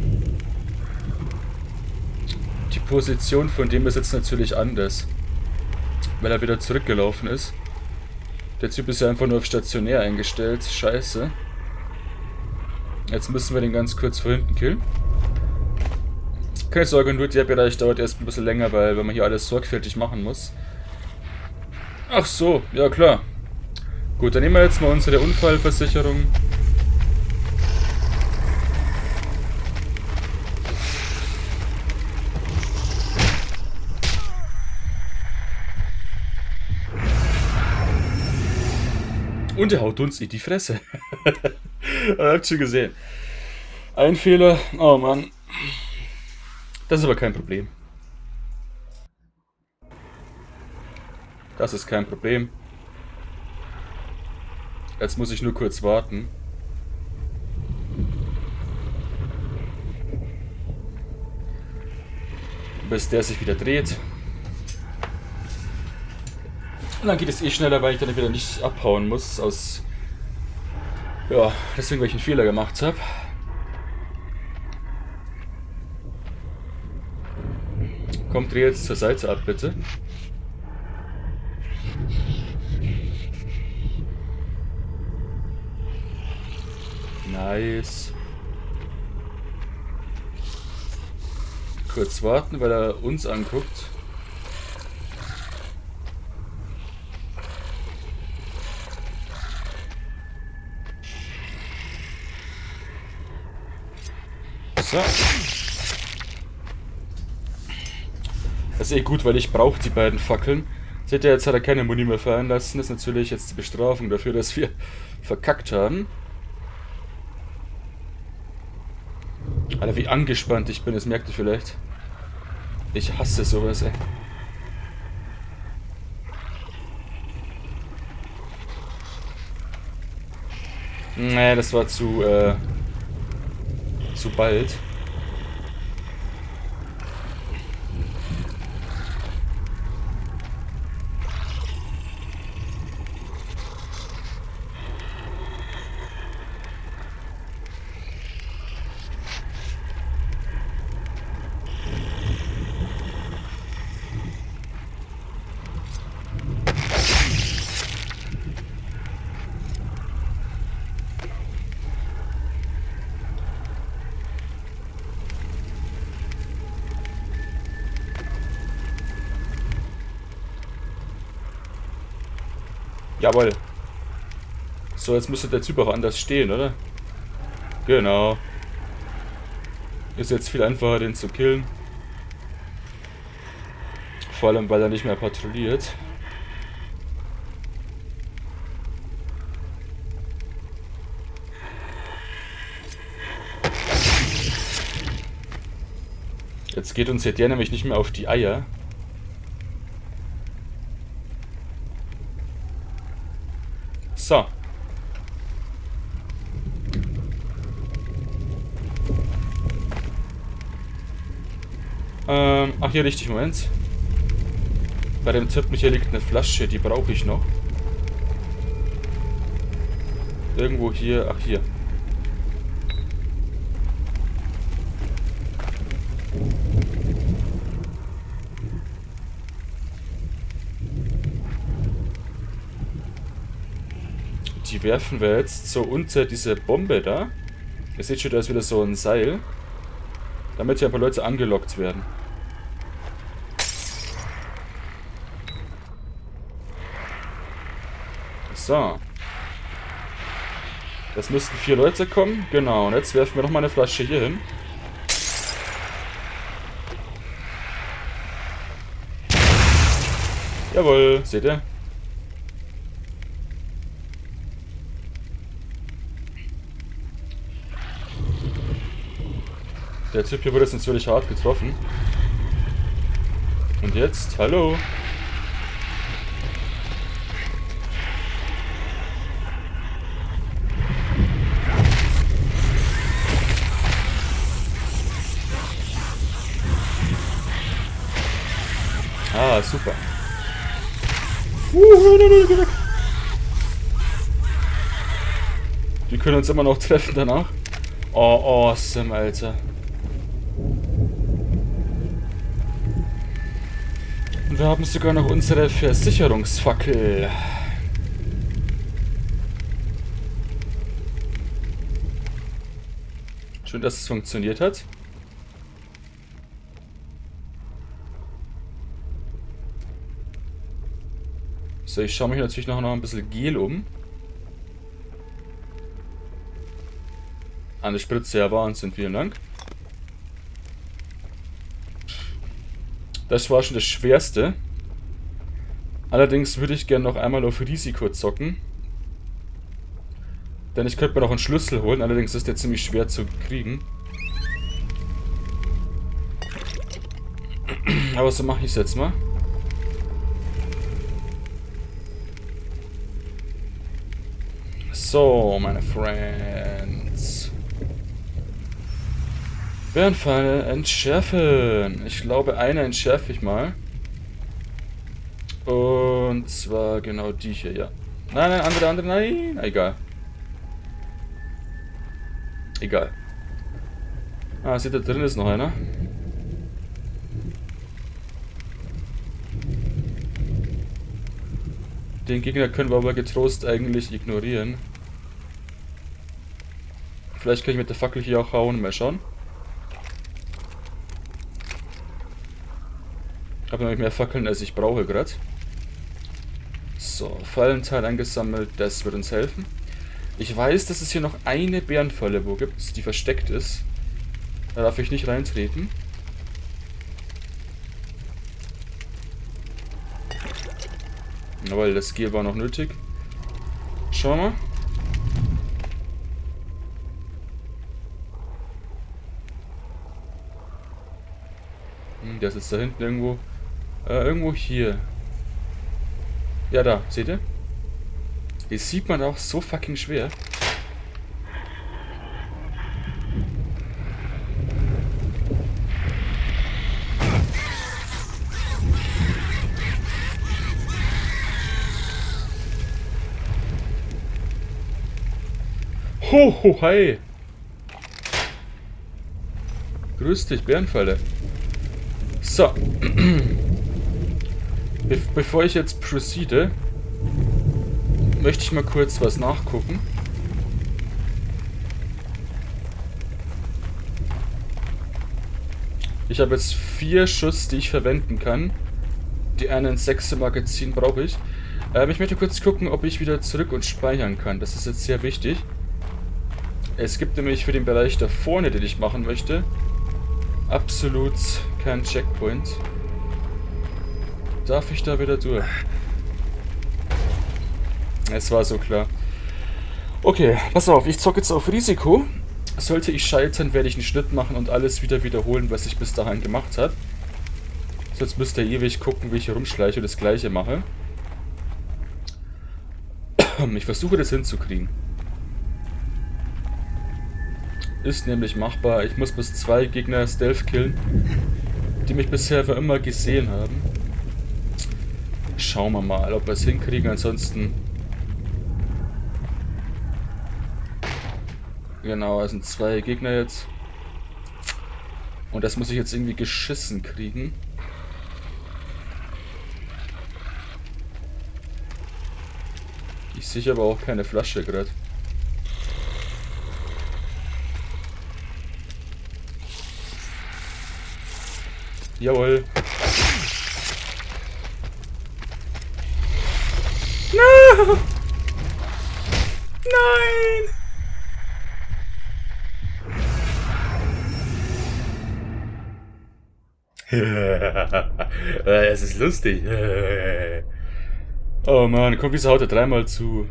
Speaker 1: Die Position von dem ist jetzt natürlich anders. Weil er wieder zurückgelaufen ist. Der Typ ist ja einfach nur auf stationär eingestellt. Scheiße. Jetzt müssen wir den ganz kurz von hinten killen. Keine Sorge, nur der Bereich dauert erst ein bisschen länger, weil wenn man hier alles sorgfältig machen muss. Ach so, ja klar. Gut, dann nehmen wir jetzt mal unsere Unfallversicherung. Und er haut uns in die Fresse. Ihr habt schon gesehen. Ein Fehler. Oh Mann. Das ist aber kein Problem. Das ist kein Problem. Jetzt muss ich nur kurz warten. Bis der sich wieder dreht. Und dann geht es eh schneller, weil ich dann wieder nicht abhauen muss. Aus. Ja, deswegen, weil ich einen Fehler gemacht habe. Kommt, dreh jetzt zur Seite ab, bitte. Nice. Kurz warten, weil er uns anguckt. So. Das ist eh gut, weil ich brauche die beiden Fackeln. Seht ihr, jetzt hat er keine Muni mehr fallen lassen. Das ist natürlich jetzt die Bestrafung dafür, dass wir verkackt haben. Alter, wie angespannt ich bin, das merkt ihr vielleicht. Ich hasse sowas, ey. Nee, das war zu, äh, zu bald. Jawohl. So, jetzt müsste der Typ auch anders stehen, oder? Genau. Ist jetzt viel einfacher, den zu killen. Vor allem, weil er nicht mehr patrouilliert. Jetzt geht uns der nämlich nicht mehr auf die Eier. So. Ähm, ach hier richtig, Moment. Bei dem Typen hier liegt eine Flasche, die brauche ich noch. Irgendwo hier, ach hier. Die werfen wir jetzt so unter diese Bombe da. Ihr seht schon, da ist wieder so ein Seil. Damit hier ein paar Leute angelockt werden. So. Das müssten vier Leute kommen. Genau, und jetzt werfen wir nochmal eine Flasche hier hin. Jawohl, seht ihr? Der Typ hier wurde jetzt natürlich hart getroffen. Und jetzt? Hallo? Ah, super. Wir können uns immer noch treffen danach. Oh, awesome, Alter. Und wir haben sogar noch unsere Versicherungsfackel. Schön, dass es funktioniert hat. So, ich schaue mich natürlich noch ein bisschen Gel um. Eine Spritze, ja, Wahnsinn, vielen Dank. Das war schon das Schwerste. Allerdings würde ich gerne noch einmal auf Risiko zocken. Denn ich könnte mir noch einen Schlüssel holen, allerdings ist der ziemlich schwer zu kriegen. Aber so mache ich es jetzt mal. So, meine Friends. Bärenfalle entschärfen. Ich glaube, eine entschärfe ich mal. Und zwar genau die hier, ja. Nein, nein, andere, andere, nein. Egal. Egal. Ah, seht ihr, da drin ist noch einer. Den Gegner können wir aber getrost eigentlich ignorieren. Vielleicht kann ich mit der Fackel hier auch hauen. Mal schauen. Ich habe nämlich mehr Fackeln, als ich brauche gerade. So, Fallenteil eingesammelt. Das wird uns helfen. Ich weiß, dass es hier noch eine Bärenfalle wo gibt, die versteckt ist. Da darf ich nicht reintreten. Jawohl, das Gear war noch nötig. Schauen wir mal. Hm, der sitzt da hinten irgendwo. Äh, irgendwo hier. Ja, da. Seht ihr? Die sieht man auch so fucking schwer. Ho, ho, hi. Grüß dich, Bärenfalle. So. Be bevor ich jetzt proceede, möchte ich mal kurz was nachgucken. Ich habe jetzt vier Schuss, die ich verwenden kann. Die einen sechser Magazin brauche ich. Ähm, ich möchte kurz gucken, ob ich wieder zurück und speichern kann. Das ist jetzt sehr wichtig. Es gibt nämlich für den Bereich da vorne, den ich machen möchte, absolut keinen Checkpoint. Darf ich da wieder durch? Es war so klar. Okay, pass auf, ich zocke jetzt auf Risiko. Sollte ich scheitern, werde ich einen Schnitt machen und alles wieder wiederholen, was ich bis dahin gemacht habe. Sonst müsst ihr ewig gucken, wie ich herumschleiche und das gleiche mache. Ich versuche das hinzukriegen. Ist nämlich machbar. Ich muss bis zwei Gegner Stealth killen, die mich bisher für immer gesehen haben. Schauen wir mal, ob wir es hinkriegen. Ansonsten... Genau, es sind zwei Gegner jetzt. Und das muss ich jetzt irgendwie geschissen kriegen. Ich sehe aber auch keine Flasche gerade. Jawohl. No! Nein! Es ist lustig. Oh Mann, komm, wieso haut er dreimal zu?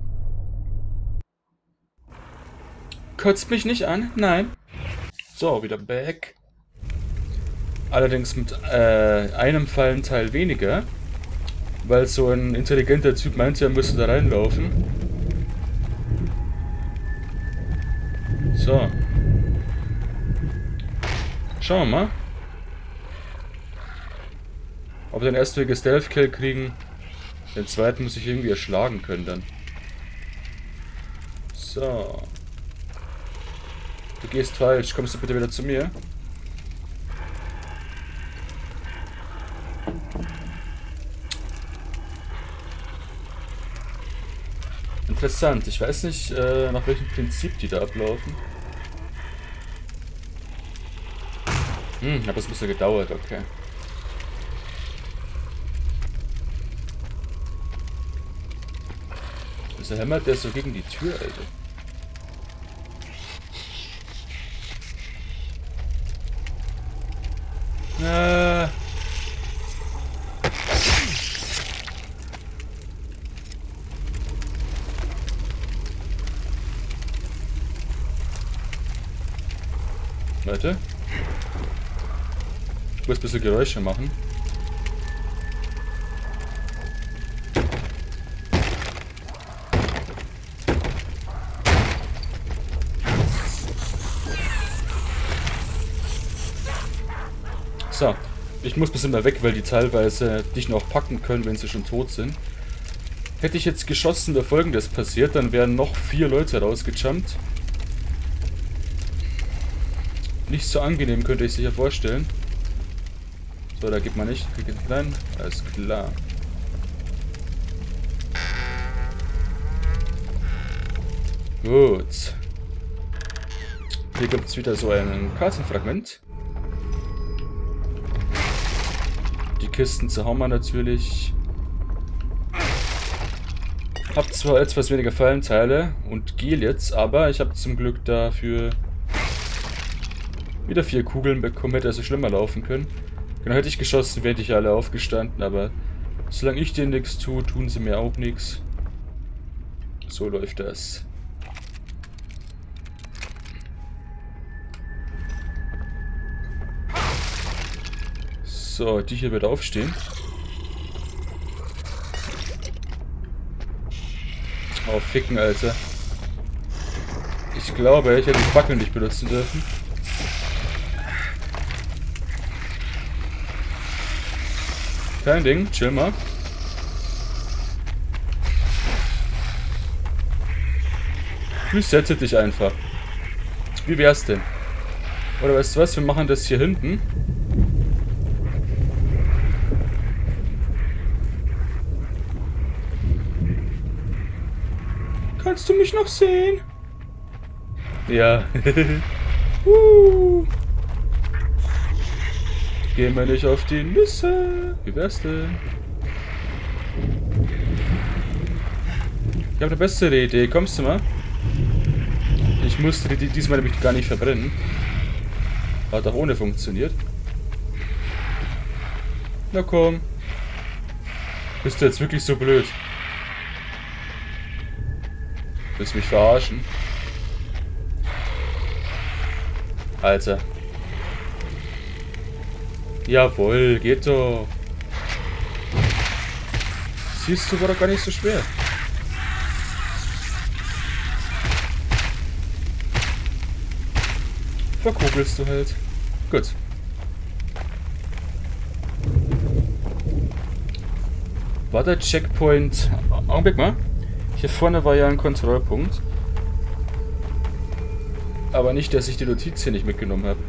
Speaker 1: Kotzt mich nicht an? Nein. So, wieder back. Allerdings mit äh, einem Fallenteil weniger. Weil so ein intelligenter Typ meinte, er müsste da reinlaufen. So. Schauen wir mal. Ob wir den ersten Stealth-Kill kriegen. Den zweiten muss ich irgendwie erschlagen können dann. So. Du gehst falsch. Kommst du bitte wieder zu mir? Interessant. Ich weiß nicht, äh, nach welchem Prinzip die da ablaufen. Hm, hat das ein bisschen gedauert, okay. Wieso hämmert der so gegen die Tür, Alter? Ah. Warte. Ich muss ein bisschen Geräusche machen. So, ich muss ein bisschen mehr weg, weil die teilweise dich noch packen können, wenn sie schon tot sind. Hätte ich jetzt geschossen, wäre Folgendes passiert, dann wären noch vier Leute rausgejumpt. Nicht so angenehm, könnte ich sich ja vorstellen. So, da geht man nicht. Krieg ich rein. Alles klar. Gut. Hier gibt es wieder so ein Kartenfragment. Die Kisten zerhauen wir natürlich. Hab zwar etwas weniger Fallenteile und Gel jetzt, aber ich habe zum Glück dafür Wieder vier Kugeln bekommen, hätte also schlimmer laufen können. Genau, hätte ich geschossen, wäre ich alle aufgestanden, aber solange ich denen nichts tue, tun sie mir auch nichts. So läuft das. So, die hier wird aufstehen. Oh, ficken, Alter. Ich glaube, ich hätte die Fackel nicht benutzen dürfen. Kein Ding, chill mal. Resetze dich einfach. Wie wär's denn? Oder weißt du was, wir machen das hier hinten. Kannst du mich noch sehen? Ja. uh. Gehen wir nicht auf die Nüsse. Wie wär's denn? Ich habe eine bessere Idee. Kommst du mal? Ich musste die diesmal nämlich gar nicht verbrennen. Hat auch ohne funktioniert. Na komm. Bist du jetzt wirklich so blöd? Willst du mich verarschen? Alter. Jawohl, geht doch. Siehst du, war doch gar nicht so schwer. Verkugelst du halt. Gut. War der Checkpoint... Augenblick mal. Hier vorne war ja ein Kontrollpunkt. Aber nicht, dass ich die Notiz hier nicht mitgenommen habe.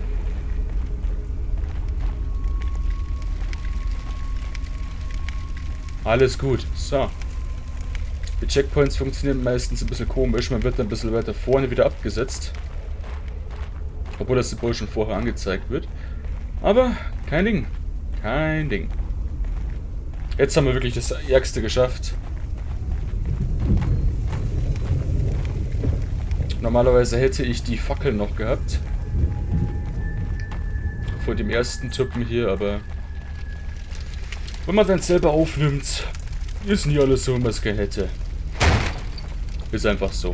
Speaker 1: Alles gut. So. Die Checkpoints funktionieren meistens ein bisschen komisch. Man wird dann ein bisschen weiter vorne wieder abgesetzt. Obwohl das Symbol schon vorher angezeigt wird. Aber kein Ding. Kein Ding. Jetzt haben wir wirklich das Ärgste geschafft. Normalerweise hätte ich die Fackel noch gehabt. Vor dem ersten Typen hier, aber... Wenn man dann selber aufnimmt, ist nie alles so, wie man es gerne hätte. Ist einfach so.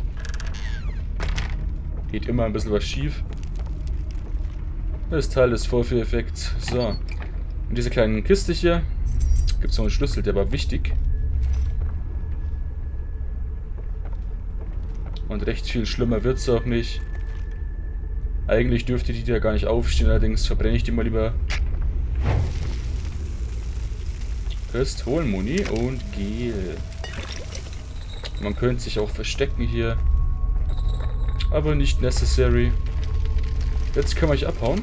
Speaker 1: Geht immer ein bisschen was schief. Das ist Teil des Vorführeffekts. So. In dieser kleinen Kiste hier gibt es noch einen Schlüssel, der war wichtig. Und recht viel schlimmer wird es auch nicht. Eigentlich dürfte die da gar nicht aufstehen, allerdings verbrenne ich die mal lieber. Pistolmuni und Gel. Man könnte sich auch verstecken hier. Aber nicht necessary. Jetzt können wir euch abhauen.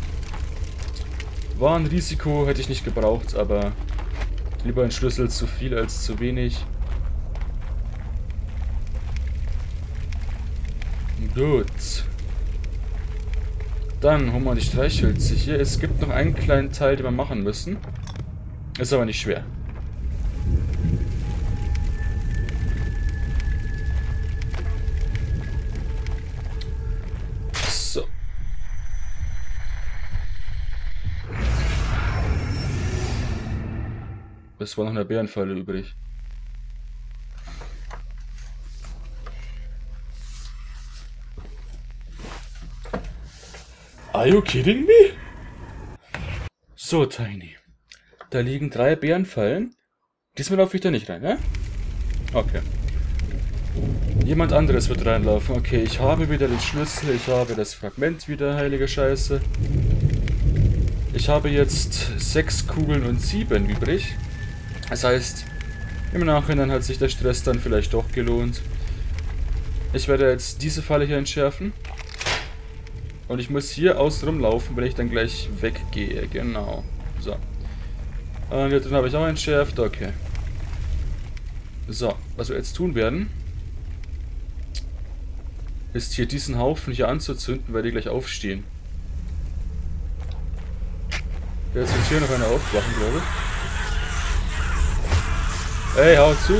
Speaker 1: War ein Risiko, hätte ich nicht gebraucht, aber lieber ein Schlüssel zu viel als zu wenig. Gut. Dann holen wir die Streichhölzer hier. Es gibt noch einen kleinen Teil, den wir machen müssen. Ist aber nicht schwer. So. Es war noch eine Bärenfalle übrig. Are you kidding me? So, Tiny. Da liegen drei Bärenfallen. Diesmal laufe ich da nicht rein, ne? Okay. Jemand anderes wird reinlaufen. Okay, ich habe wieder den Schlüssel. Ich habe das Fragment wieder, heilige Scheiße. Ich habe jetzt sechs Kugeln und sieben übrig. Das heißt, im Nachhinein hat sich der Stress dann vielleicht doch gelohnt. Ich werde jetzt diese Falle hier entschärfen. Und ich muss hier außen rumlaufen, wenn ich dann gleich weggehe. Genau. So. Und hier drin habe ich auch entschärft. Okay. So, was wir jetzt tun werden, ist hier diesen Haufen hier anzuzünden, weil die gleich aufstehen. Jetzt wird hier noch einer aufwachen, glaube ich. Ey, hau zu!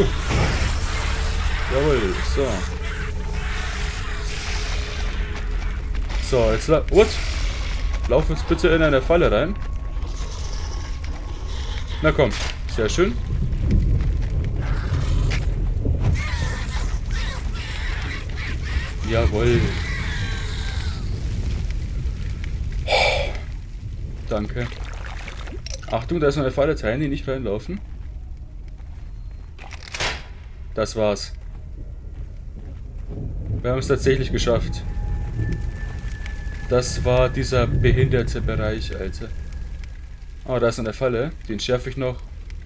Speaker 1: Jawohl, so. So, jetzt la What? Lauf uns bitte in eine Falle rein. Na komm, sehr schön. Jawohl. Danke. Achtung, da ist noch eine Falle, Tiny, nicht reinlaufen. Das war's. Wir haben es tatsächlich geschafft. Das war dieser behinderte Bereich, Alter. Oh, da ist eine Falle. Den schärfe ich noch.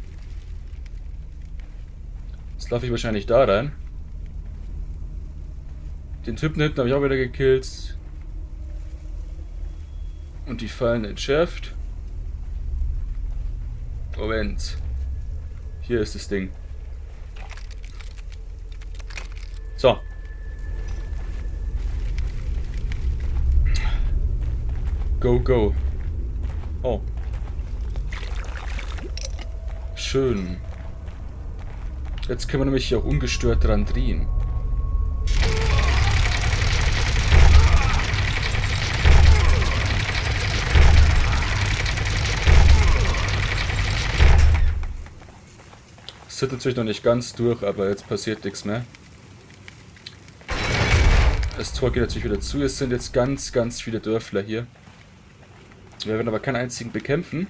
Speaker 1: Jetzt laufe ich wahrscheinlich da rein. Den Typen hinten habe ich auch wieder gekillt. Und die Fallen entschärft. Moment. Hier ist das Ding. So. Go, go. Oh. Schön. Jetzt können wir nämlich hier auch ungestört dran drehen. Es sind natürlich noch nicht ganz durch, aber jetzt passiert nichts mehr. Das Tor geht natürlich wieder zu. Es sind jetzt ganz, ganz viele Dörfler hier. Wir werden aber keinen einzigen bekämpfen.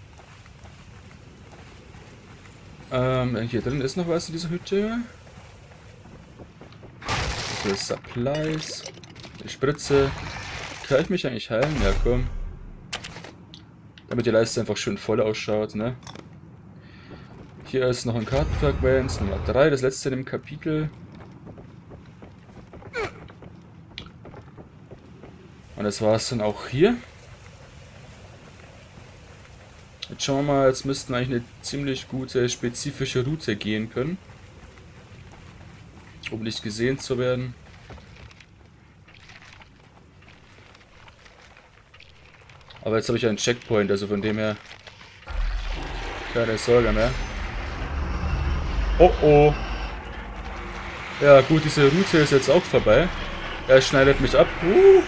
Speaker 1: Ähm, hier drin ist noch was in dieser Hütte. Das ist Supplies. Die Spritze. Kann ich mich eigentlich heilen? Ja, komm. Damit die Leiste einfach schön voll ausschaut, ne? Hier ist noch ein Kartenfragment, Nummer drei, das letzte in dem Kapitel. Und das war es dann auch hier. Jetzt schauen wir mal, jetzt müssten wir eigentlich eine ziemlich gute, spezifische Route gehen können. Um nicht gesehen zu werden. Aber jetzt habe ich einen Checkpoint, also von dem her keine Sorge mehr. Oh oh. Ja gut, diese Route ist jetzt auch vorbei. Er schneidet mich ab. Uh.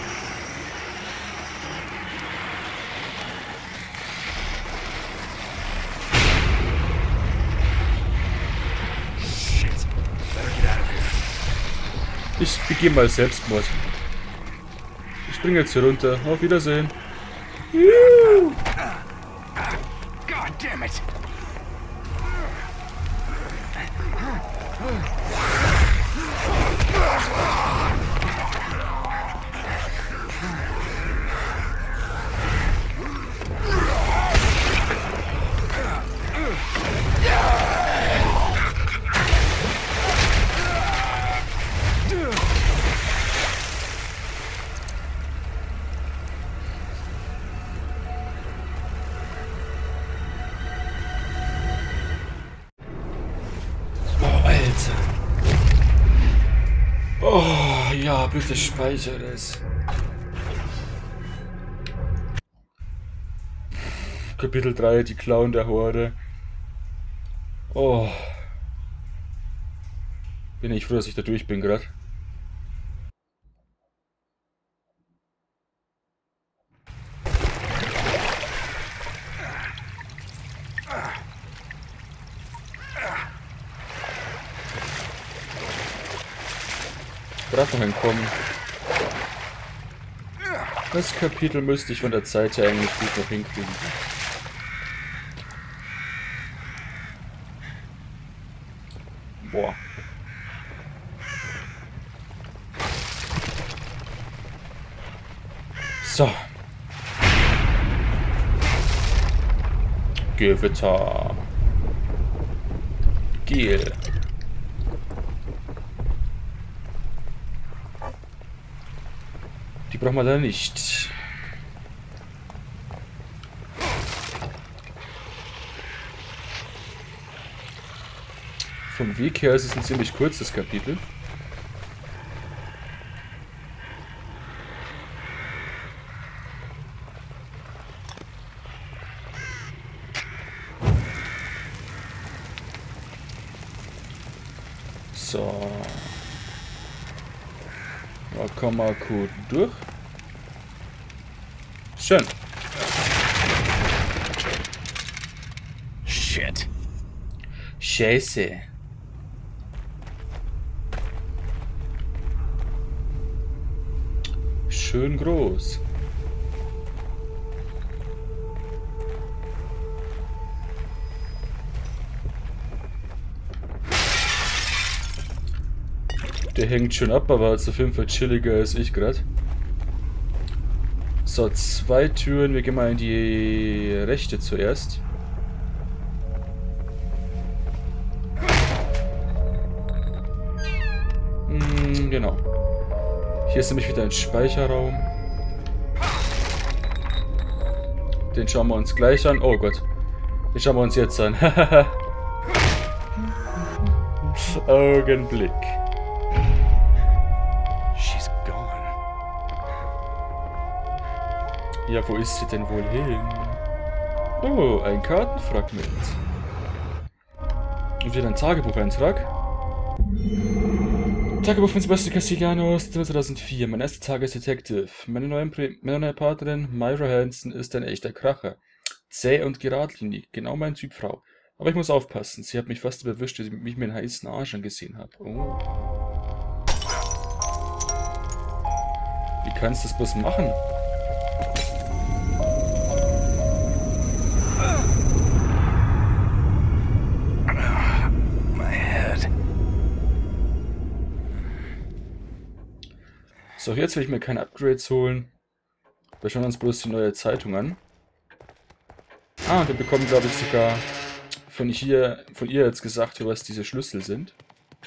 Speaker 1: Ich begehe mal Selbstmord. Ich springe jetzt hier runter. Auf Wiedersehen. Juhu.
Speaker 5: God damn it!
Speaker 1: Oh, ja, bitte speichere es. Kapitel drei, die Clown der Horde. Oh. Bin ich froh, dass ich da durch bin gerade. Gerade noch entkommen. Das Kapitel müsste ich von der Zeit her eigentlich gut noch hinkriegen. Boah. So. Gewitter. Gel. Die brauchen wir da nicht. Vom Weg her ist es ein ziemlich kurzes Kapitel. So. Da kommen wir gut durch. Schön.
Speaker 5: Shit.
Speaker 1: Scheiße. Schön groß. Der hängt schon ab, aber ist auf jeden Fall chilliger als ich gerade. So, zwei Türen. Wir gehen mal in die rechte zuerst. Hm, genau. Hier ist nämlich wieder ein Speicherraum. Den schauen wir uns gleich an. Oh Gott. Den schauen wir uns jetzt an. Augenblick.
Speaker 5: She's gone.
Speaker 1: Ja, wo ist sie denn wohl hin? Oh, ein Kartenfragment. Und wieder ein Tagebucheintrag. Tagebuch von Sebastian Castellanos, zweitausendvier. Mein erster Tag als Detective. Meine neue, meine neue Partnerin, Myra Hansen, ist ein echter Kracher. Zäh und geradlinig. Genau mein Typ Frau. Aber ich muss aufpassen. Sie hat mich fast erwischt, als ich mich mit einem heißen Arsch angesehen habe. Oh. Wie kannst du das bloß machen? So, jetzt will ich mir keine Upgrades holen. Wir schauen uns bloß die neue Zeitung an. Ah, wir bekommen, glaube ich, sogar von hier, von ihr jetzt gesagt, was diese Schlüssel sind.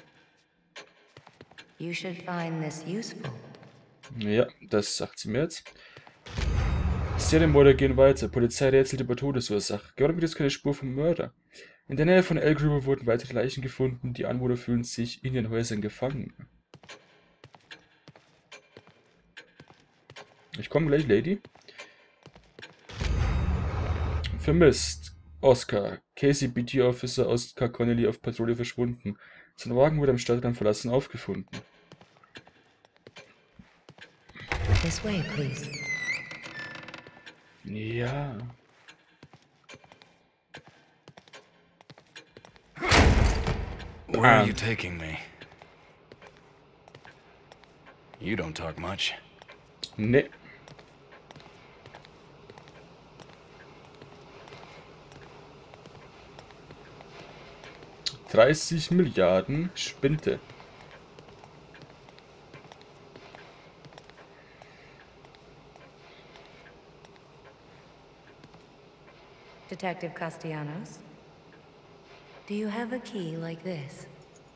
Speaker 10: You should find this useful.
Speaker 1: Ja, das sagt sie mir jetzt. Serienmorde gehen weiter. Polizei rätselt über Todesursache. Gerade gibt es keine Spur vom Mörder. In der Nähe von Elk River wurden weitere Leichen gefunden. Die Anwohner fühlen sich in ihren Häusern gefangen. Ich komme gleich, Lady. Vermisst. Oscar. Casey B T Officer Oscar Connolly auf Patrouille verschwunden. Sein Wagen wurde am Stadtrand verlassen aufgefunden.
Speaker 10: This way, please.
Speaker 1: Ja.
Speaker 5: Where are you taking me? You don't talk much.
Speaker 1: Nee. dreißig Milliarden Spinte.
Speaker 10: Detective Castellanos, do you have a key like this?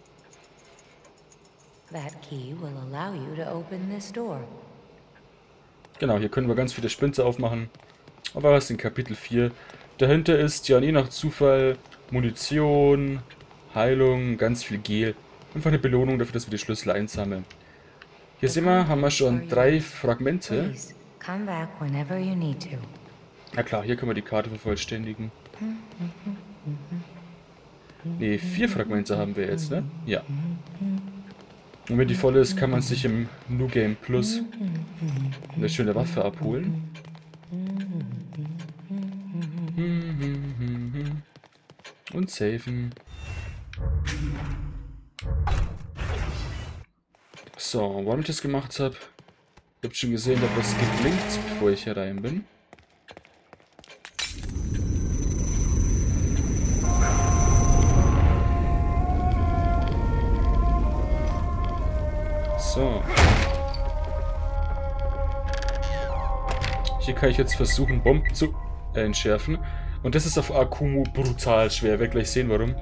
Speaker 10: That key will allow you to open this door.
Speaker 1: Genau, hier können wir ganz viele Spinte aufmachen. Aber was in Kapitel vier dahinter ist, ja, je nach Zufall Munition, Heilung, ganz viel Gel. Einfach eine Belohnung dafür, dass wir die Schlüssel einsammeln. Hier sehen wir, haben wir schon drei Fragmente. Na klar, hier können wir die Karte vervollständigen. Ne, vier Fragmente haben wir jetzt, ne? Ja. Und wenn die voll ist, kann man sich im New Game Plus eine schöne Waffe abholen. Und saven. So, warum ich das gemacht habe, ich habe schon gesehen, dass was geblinkt, bevor ich hier rein bin. So. Hier kann ich jetzt versuchen, Bomben zu äh, entschärfen. Und das ist auf Akumu brutal schwer. Wir werden gleich sehen, warum.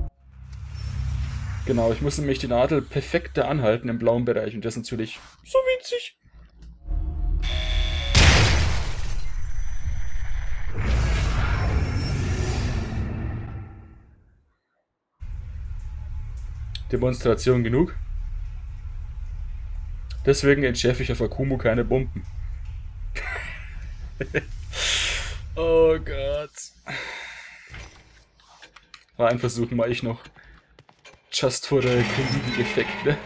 Speaker 1: Genau, ich muss nämlich die Nadel perfekt da anhalten im blauen Bereich. Und das ist natürlich so winzig. Demonstration genug. Deswegen entschärfe ich auf Akumu keine Bomben. Oh Gott. War ein Versuch, mal ich noch. Just for the Comedy-Effekt, ne?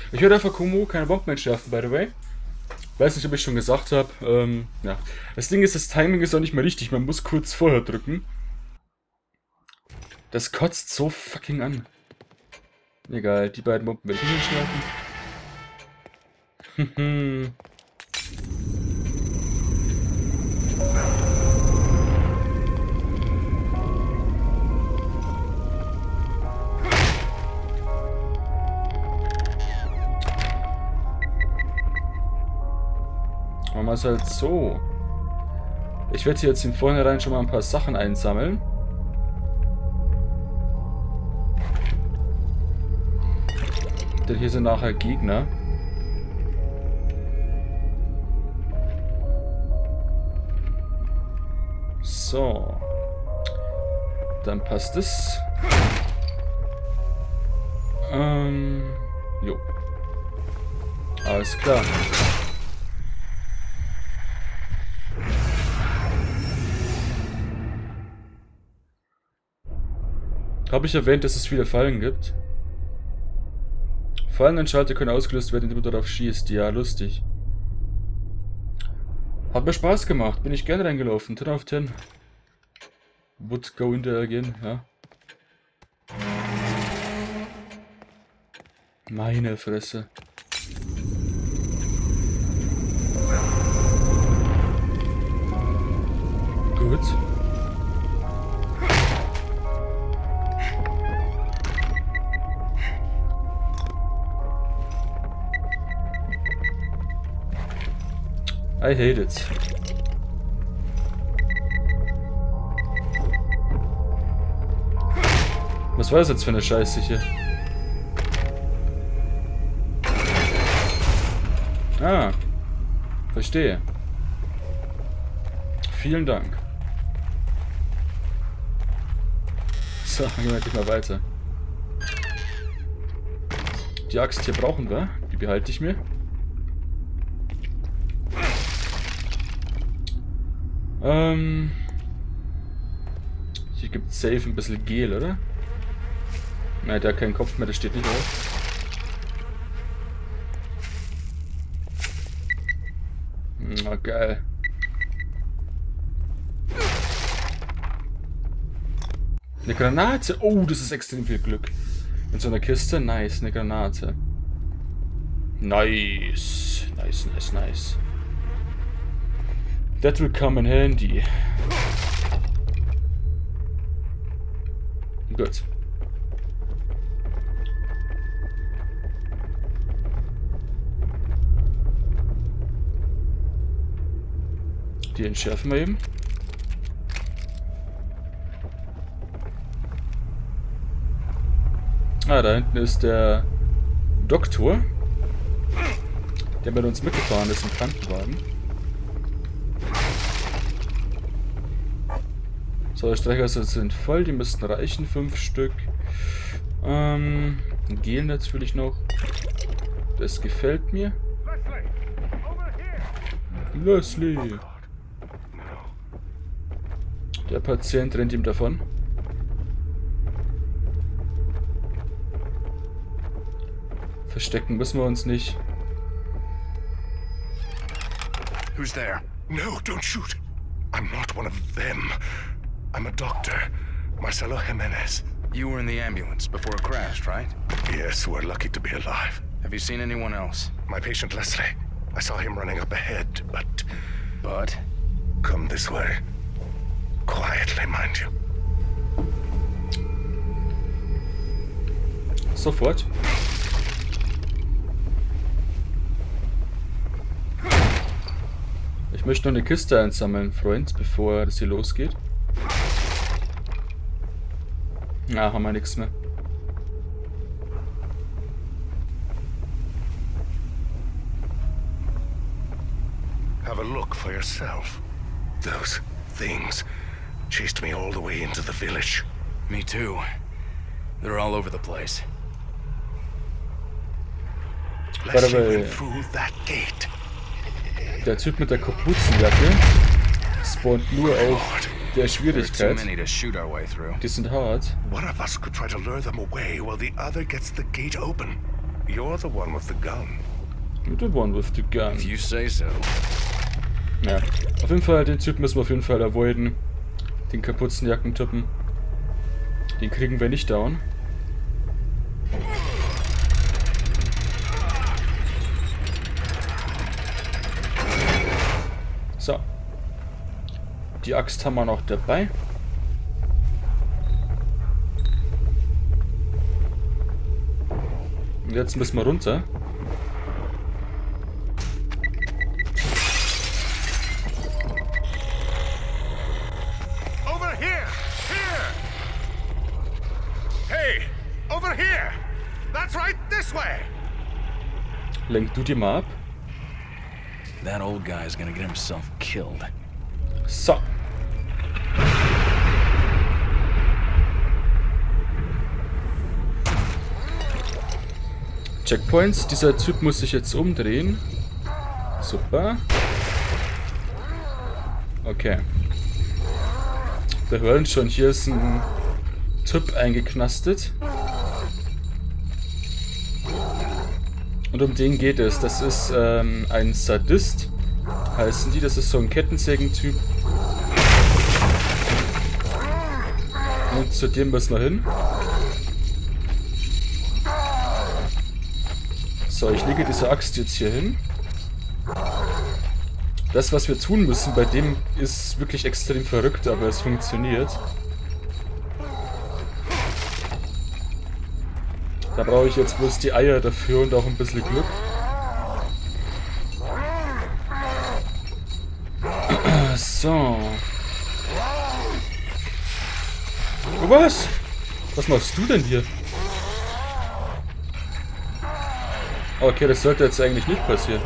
Speaker 1: Ich werde einfach Kumu keine Bomben entschärfen, by the way. Weiß nicht, ob ich schon gesagt habe. Ähm, ja. Das Ding ist, das Timing ist auch nicht mehr richtig. Man muss kurz vorher drücken. Das kotzt so fucking an. Egal, die beiden Bomben werde ich nicht entschärfen. Machen wir es halt so. Ich werde hier jetzt im Vornherein schon mal ein paar Sachen einsammeln. Denn hier sind nachher Gegner. So. Dann passt es. Ähm. Jo. Alles klar. Habe ich erwähnt, dass es viele Fallen gibt? Fallenentschalter können ausgelöst werden, indem du darauf schießt. Ja, lustig. Hat mir Spaß gemacht. Bin ich gerne reingelaufen. ten auf ten. Would go in there again, ja. Meine Fresse. Gut. I hate it. Was war das jetzt für eine Scheiße hier? Ah. Verstehe. Vielen Dank. So, dann gehen wir gleich mal weiter. Die Axt hier brauchen wir. Die behalte ich mir. Ähm. Hier gibt es safe ein bisschen Gel, oder? Nein, der hat keinen Kopf mehr, der steht nicht auf. Na, geil. Eine Granate. Oh, das ist extrem viel Glück. Mit so einer Kiste. Nice, eine Granate. Nice. Nice, nice, nice. That will come in handy. Gut. Die entschärfen wir eben. Ah, da hinten ist der Doktor, der mit uns mitgefahren ist im Krankenwagen. So, Streichhölzer sind voll, die müssten reichen, fünf Stück. Ähm, ein Gel natürlich noch. Das gefällt mir. Leslie! Der Patient rennt ihm davon. Verstecken müssen wir uns nicht.
Speaker 7: Who's there? No, don't shoot. I'm not one of them. I'm a doctor, Marcelo Jimenez.
Speaker 5: You were in the ambulance before it crashed, right?
Speaker 7: Yes, we're lucky to be alive.
Speaker 5: Have you seen anyone else?
Speaker 7: My patient Leslie. I saw him running up ahead, but...
Speaker 5: But?
Speaker 7: Come this way. Quietly, mind you.
Speaker 1: Sofort. Ich möchte noch eine Kiste einsammeln, Freund, bevor das hier losgeht. Na, haben wir nichts mehr.
Speaker 7: Have a look for yourself. Those things chased me all the way into the village.
Speaker 5: Me too. They're all over the place.
Speaker 7: Leslie went through that gate.
Speaker 1: Der Typ mit der Kapuzenjacke spawnt nur auf der Schwierigkeit. Die sind hart.
Speaker 7: One of us could try to lure them away while the other gets the gate open. You're the one with the gun.
Speaker 1: You're the one with the gun.
Speaker 5: If you say so.
Speaker 1: Ja, auf jeden Fall, den Typ müssen wir auf jeden Fall avoiden. Den Kapuzenjackentypen. Den kriegen wir nicht down. So. Die Axt haben wir noch dabei. Und jetzt müssen wir runter.
Speaker 7: Over here! Here! Hey! Over here! That's right, this way!
Speaker 1: Lenk du die mal ab.
Speaker 5: That old guy's gonna get himself killed.
Speaker 1: So. Checkpoints. Dieser Typ muss sich jetzt umdrehen. Super. Okay. Wir hören schon, hier ist ein Typ eingeknastet. Und um den geht es. Das ist ähm, ein Sadist. Heißen die. Das ist so ein Kettensägen-Typ. Und zu dem müssen wir hin. So, ich lege diese Axt jetzt hier hin. Das, was wir tun müssen bei dem, ist wirklich extrem verrückt, aber es funktioniert. Da brauche ich jetzt bloß die Eier dafür und auch ein bisschen Glück. So. Oh, was? Was machst du denn hier? Okay, das sollte jetzt eigentlich nicht passieren.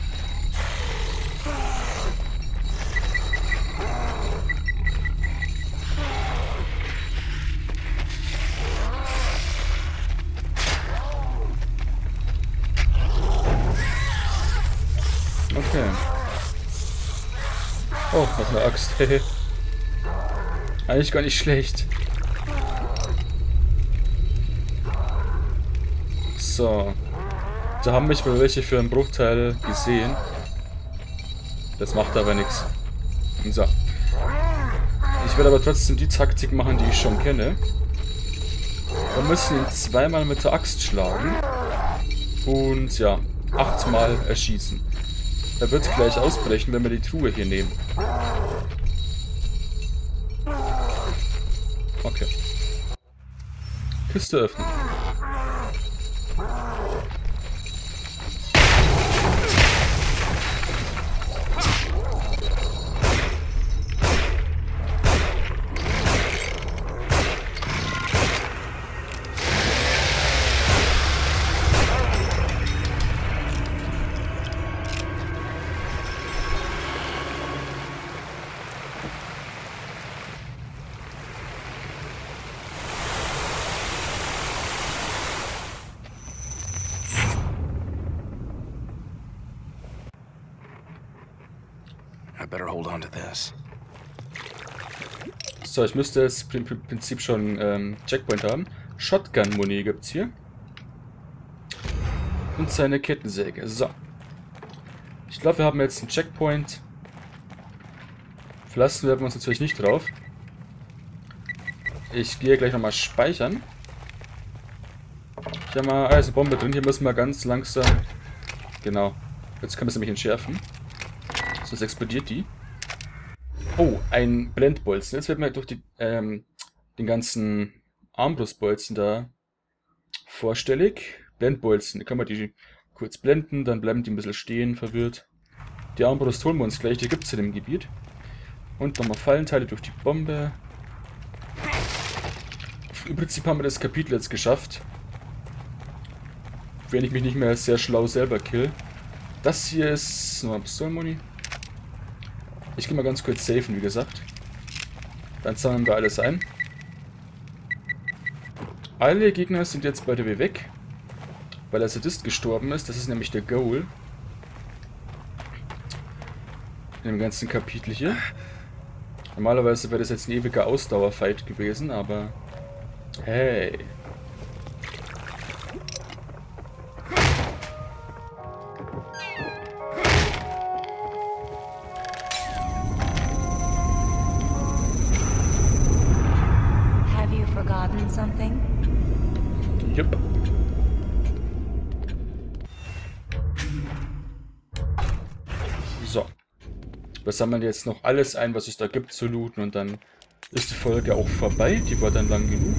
Speaker 1: Okay. Oh, noch eine Axt. Hehe. Eigentlich gar nicht schlecht. So. Da haben mich wohl welche für einen Bruchteil gesehen. Das macht aber nichts. So. Ich werde aber trotzdem die Taktik machen, die ich schon kenne. Wir müssen ihn zweimal mit der Axt schlagen. Und ja, achtmal erschießen. Er wird gleich ausbrechen, wenn wir die Truhe hier nehmen. Okay. Kiste öffnen.
Speaker 5: I better hold on to this.
Speaker 1: So, ich müsste jetzt im Prinzip schon ähm, Checkpoint haben. Shotgun-Muni gibt's hier. Und seine Kettensäge. So. Ich glaube, wir haben jetzt einen Checkpoint. Verlassen werden wir uns natürlich nicht drauf. Ich gehe gleich nochmal speichern. Ich habe mal ah, ist eine Bombe drin. Hier müssen wir ganz langsam... Genau. Jetzt können wir es nämlich entschärfen. Sonst explodiert die. Oh, ein Blendbolzen. Jetzt wird mir durch die, ähm, den ganzen Armbrustbolzen da vorstellig. Blendbolzen. Da können wir die kurz blenden, dann bleiben die ein bisschen stehen, verwirrt. Die Armbrust holen wir uns gleich, die gibt es in dem Gebiet. Und nochmal Fallenteile durch die Bombe. Im Prinzip haben wir das Kapitel jetzt geschafft. Wenn ich mich nicht mehr sehr schlau selber kill. Das hier ist nochmal Pistolenmuni. Ich gehe mal ganz kurz safen, wie gesagt. Dann sammeln wir alles ein. Alle Gegner sind jetzt bei der W weg. Weil der Sadist gestorben ist. Das ist nämlich der Goal. In dem ganzen Kapitel hier. Normalerweise wäre das jetzt ein ewiger Ausdauerfight gewesen, aber... Hey.
Speaker 10: Forgotten something?
Speaker 1: Jupp. So. Wir sammeln jetzt noch alles ein, was es da gibt zu looten und dann ist die Folge auch vorbei. Die war dann lang genug.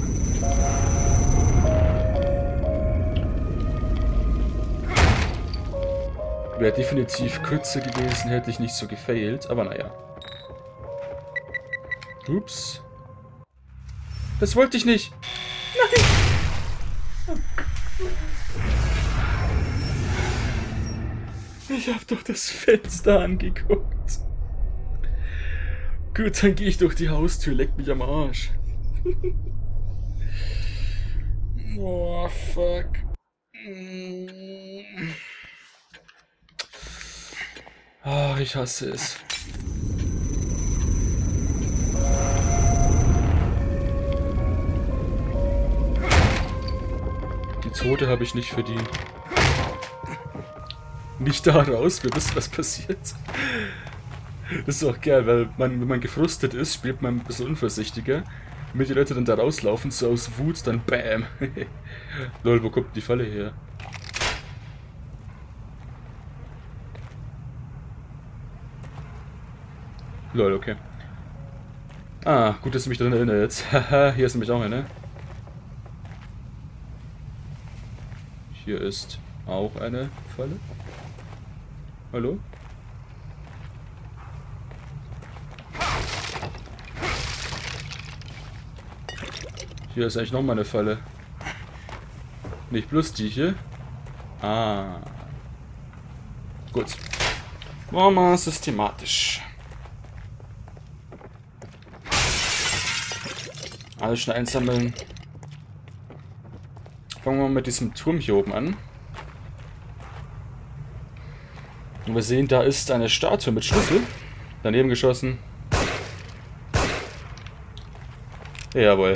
Speaker 1: Wäre definitiv kürzer gewesen, hätte ich nicht so gefailt, aber naja. Ups. Das wollte ich nicht. Nein. Ich habe doch das Fenster angeguckt. Gut, dann gehe ich durch die Haustür, leck mich am Arsch. Oh, fuck. Ach, ich hasse es. Die Tote habe ich nicht verdient. Nicht da raus, wir wissen, was passiert. Das ist auch geil, weil man, wenn man gefrustet ist, spielt man ein bisschen unvorsichtiger. Damit die Leute dann da rauslaufen, so aus Wut, dann BAM. Lol, wo kommt die Falle her? Lol, okay. Ah, gut, dass du mich daran erinnerst. Haha, hier ist nämlich auch eine. Hier ist auch eine Falle. Hallo? Hier ist eigentlich nochmal eine Falle. Nicht bloß die hier. Ah. Gut. Machen wir systematisch. Alles schnell einsammeln. Fangen wir mal mit diesem Turm hier oben an. Und wir sehen, da ist eine Statue mit Schlüssel. Daneben geschossen. Jawohl.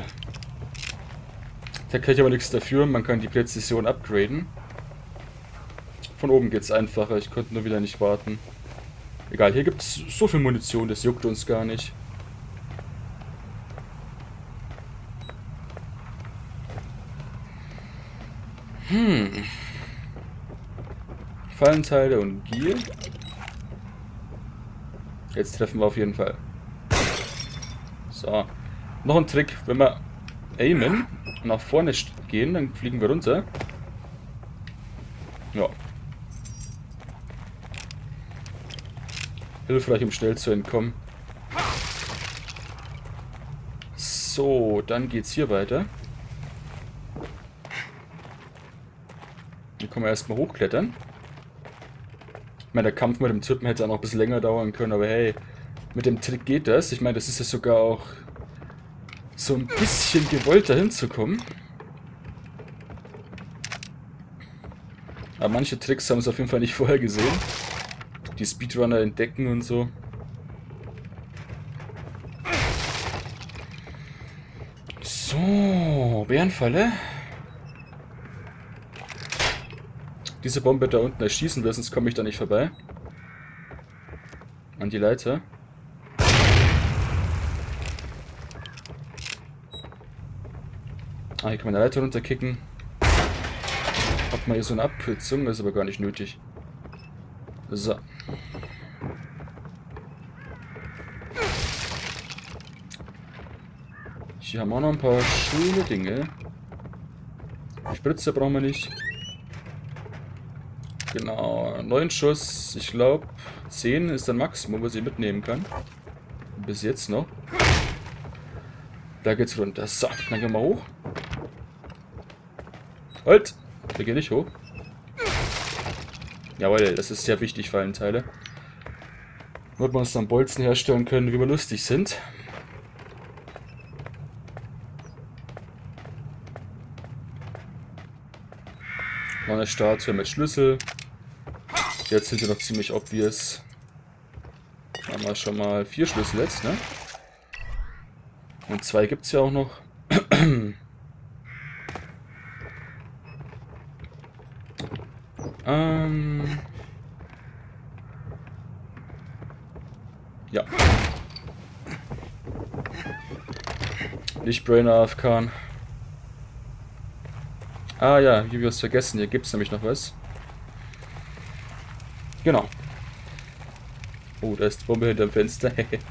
Speaker 1: Da kann ich aber nichts dafür. Man kann die Präzision upgraden. Von oben geht es einfacher. Ich konnte nur wieder nicht warten. Egal, hier gibt es so viel Munition, das juckt uns gar nicht. Hm. Fallenteile und Gier. Jetzt treffen wir auf jeden Fall. So. Noch ein Trick, wenn wir aimen und nach vorne gehen, dann fliegen wir runter. Ja. Hilfreich, um schnell zu entkommen. So, dann geht's hier weiter. Hier können wir erstmal hochklettern. Ich meine, der Kampf mit dem Typen hätte auch noch ein bisschen länger dauern können, aber hey, mit dem Trick geht das. Ich meine, das ist ja sogar auch so ein bisschen gewollt, da hinzukommen. Aber manche Tricks haben es auf jeden Fall nicht vorher gesehen. Die Speedrunner entdecken und so. So, Bärenfalle. Diese Bombe da unten erschießen wir, sonst komme ich da nicht vorbei. An die Leiter. Ah, hier kann man eine Leiter runterkicken. Hat man hier so eine Abkürzung, das ist aber gar nicht nötig. So. Hier haben wir auch noch ein paar schöne Dinge. Spritze brauchen wir nicht. Genau, neun Schuss. Ich glaube, zehn ist dann Maximum, was ich mitnehmen kann. Bis jetzt noch. Da geht's runter. So, dann gehen wir hoch. Halt! Wir gehen nicht hoch. Jawohl, das ist sehr wichtig, Fallenteile. Damit wir uns dann Bolzen herstellen können, wie wir lustig sind. Noch eine Statue mit Schlüssel. Jetzt sind wir noch ziemlich obvious. Haben wir schon mal vier Schlüssel jetzt, ne? Und zwei gibt es ja auch noch. ähm. Ja. Nicht Brain A F K. Ah ja, wie wir es vergessen, hier gibt es nämlich noch was. Genau. Oh, da ist die Bombe hinterm Fenster.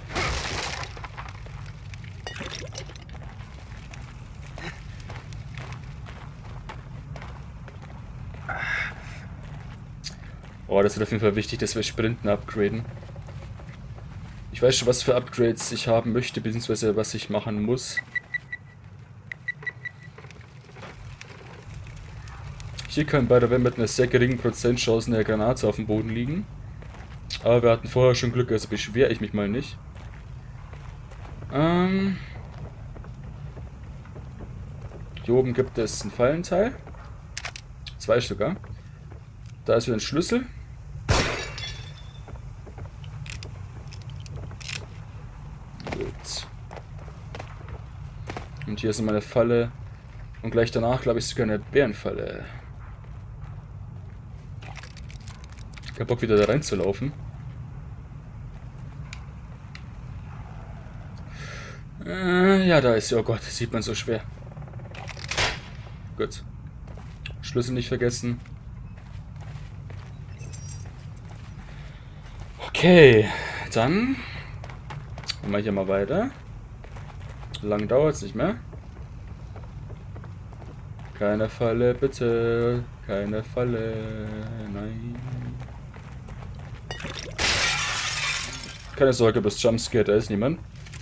Speaker 1: Oh, das wird auf jeden Fall wichtig, dass wir Sprinten upgraden. Ich weiß schon, was für Upgrades ich haben möchte, beziehungsweise was ich machen muss. Hier kann bei der Welt mit einer sehr geringen Prozentchance eine Granate auf dem Boden liegen. Aber wir hatten vorher schon Glück, also beschwere ich mich mal nicht. Ähm Hier oben gibt es ein Fallenteil. Zwei sogar. Da ist wieder ein Schlüssel. Gut. Und hier ist nochmal eine Falle. Und gleich danach, glaube ich, sogar eine Bärenfalle. Ich hab Bock, wieder da reinzulaufen. Äh, ja, da ist sie. Oh Gott, das sieht man so schwer. Gut. Schlüssel nicht vergessen. Okay, dann machen wir hier mal weiter. Lang dauert es nicht mehr. Keine Falle, bitte. Keine Falle. Nein. Keine Sorge, bis Jumpscare, da ist niemand.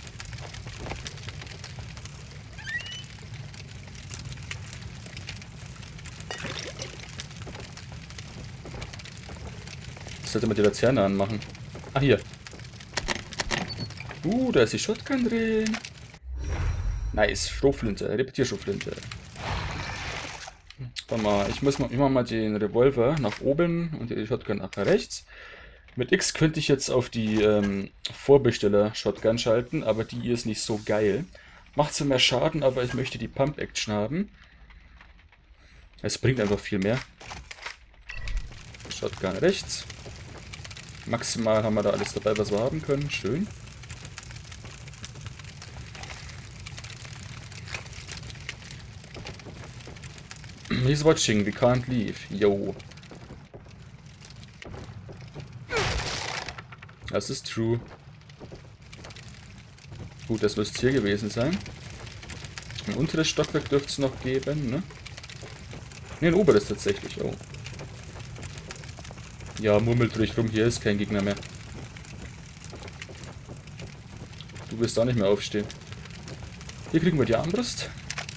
Speaker 1: Ich sollte mal die Laterne anmachen. Ah, hier. Uh, da ist die Shotgun drin. Nice. Schrotflinte. Repetierschrotflinte. Warte mal, ich muss mal, ich mach mal den Revolver nach oben und die Shotgun nach rechts. Mit X könnte ich jetzt auf die ähm, Vorbesteller-Shotgun schalten, aber die ist nicht so geil. Macht zwar mehr Schaden, aber ich möchte die Pump-Action haben. Es bringt einfach viel mehr. Shotgun rechts. Maximal haben wir da alles dabei, was wir haben können. Schön. He's watching, we can't leave. Yo. Das ist true. Gut, das müsste hier gewesen sein. Ein unteres Stockwerk dürfte es noch geben, ne? Ne, ein oberes tatsächlich. Oh. Ja, murmelt ruhig rum, hier ist kein Gegner mehr. Du wirst auch nicht mehr aufstehen. Hier kriegen wir die Armbrust.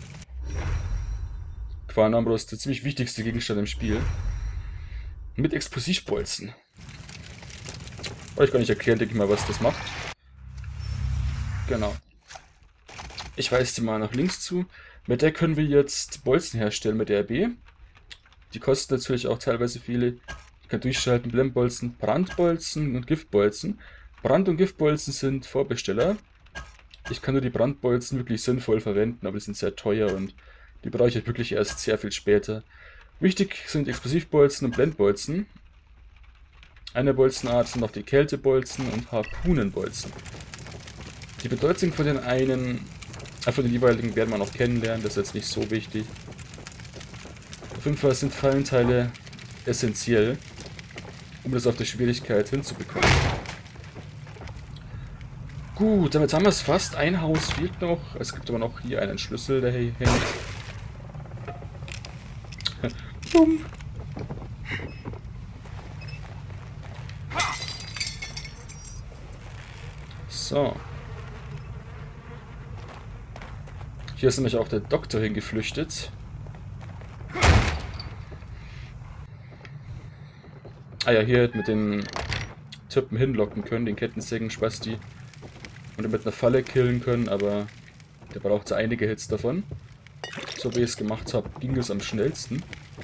Speaker 1: Qualenarmbrust, der ziemlich wichtigste Gegenstand im Spiel. Mit Explosivbolzen. Wollte ich gar nicht erklären, denke ich mal, was das macht. Genau. Ich weise dir mal nach links zu. Mit der können wir jetzt Bolzen herstellen mit R B. Die kosten natürlich auch teilweise viele. Ich kann durchschalten Blendbolzen, Brandbolzen und Giftbolzen. Brand- und Giftbolzen sind Vorbesteller. Ich kann nur die Brandbolzen wirklich sinnvoll verwenden, aber die sind sehr teuer und die brauche ich halt wirklich erst sehr viel später. Wichtig sind Explosivbolzen und Blendbolzen. Eine Bolzenart sind noch die Kältebolzen und Harpunenbolzen. Die Bedeutung von den einen, äh, von den jeweiligen werden wir noch kennenlernen, das ist jetzt nicht so wichtig. Auf jeden Fall sind Fallenteile essentiell, um das auf der Schwierigkeit hinzubekommen. Gut, damit haben wir es fast. Ein Haus fehlt noch. Es gibt aber noch hier einen Schlüssel, der hier hängt. Bumm. So. Hier ist nämlich auch der Doktor hingeflüchtet. Ah ja, hier mit den Typen hinlocken können, den Kettensägen-Spasti. Und ihn mit einer Falle killen können, aber der braucht so einige Hits davon. So wie ich es gemacht habe, ging es am schnellsten.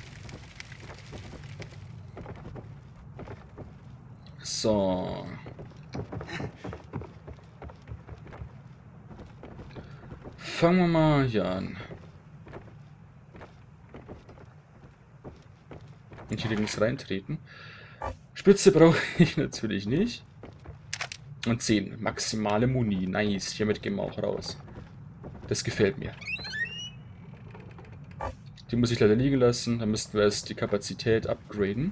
Speaker 1: So. Fangen wir mal hier an. Und hier links reintreten. Spitze brauche ich natürlich nicht. Und zehn. Maximale Muni. Nice. Hiermit gehen wir auch raus. Das gefällt mir. Die muss ich leider liegen lassen. Dann müssten wir erst die Kapazität upgraden.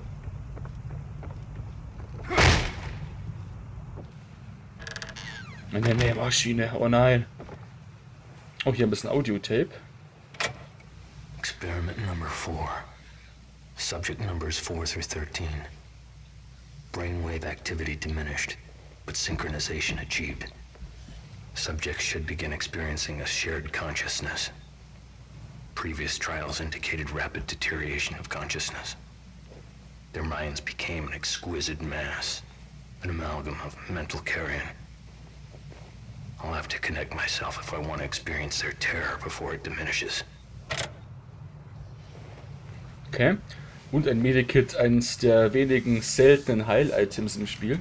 Speaker 1: Eine Nähmaschine. Oh nein. Oh, hier ein bisschen Audiotape.
Speaker 5: Experiment number four. Subject numbers four through thirteen. Brainwave activity diminished, but synchronization achieved. Subjects should begin experiencing a shared consciousness. Previous trials indicated rapid deterioration of consciousness. Their minds became an exquisite mass, an amalgam of mental carrion. I'll have to connect myself if I want to experience their terror before it diminishes.
Speaker 1: Okay. Und ein Medikit, eines der wenigen seltenen Heil-Items im Spiel.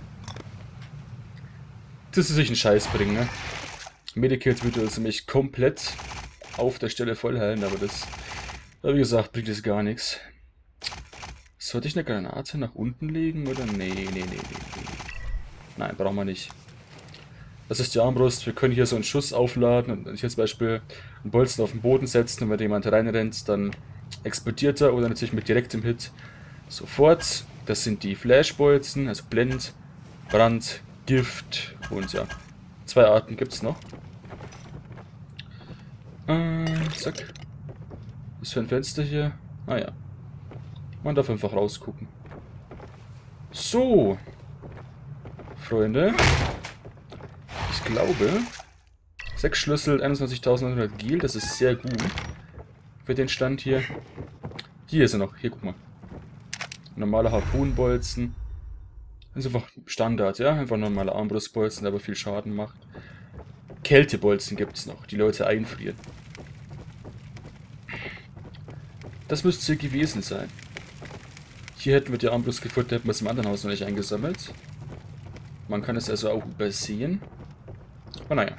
Speaker 1: Das ist sich einen Scheiß bringen, ne? Medikit würde also mich komplett auf der Stelle vollheilen, aber das, wie gesagt, bringt es gar nichts. Sollte ich eine Granate nach unten legen oder? Nee, nee, nee, nee, nee. Nein, brauchen wir nicht. Das ist die Armbrust. Wir können hier so einen Schuss aufladen und hier zum Beispiel einen Bolzen auf den Boden setzen und wenn jemand reinrennt, dann explodiert er oder natürlich mit direktem Hit sofort. Das sind die Flashbolzen, also Blend, Brand, Gift und ja, zwei Arten gibt es noch. Äh, zack. Was für ein Fenster hier? Ah ja. Man darf einfach rausgucken. So. Freunde. Ich glaube, sechs Schlüssel, einundzwanzigtausendneunhundert Gil, das ist sehr gut. Für den Stand hier. Hier ist er noch. Hier, guck mal. Normaler Harpunenbolzen. Das ist einfach Standard, ja? Einfach normaler Armbrustbolzen, der aber viel Schaden macht. Kältebolzen gibt es noch, die Leute einfrieren. Das müsste hier gewesen sein. Hier hätten wir die Armbrust gefunden, hätten wir es im anderen Haus noch nicht eingesammelt. Man kann es also auch übersehen. Oh naja.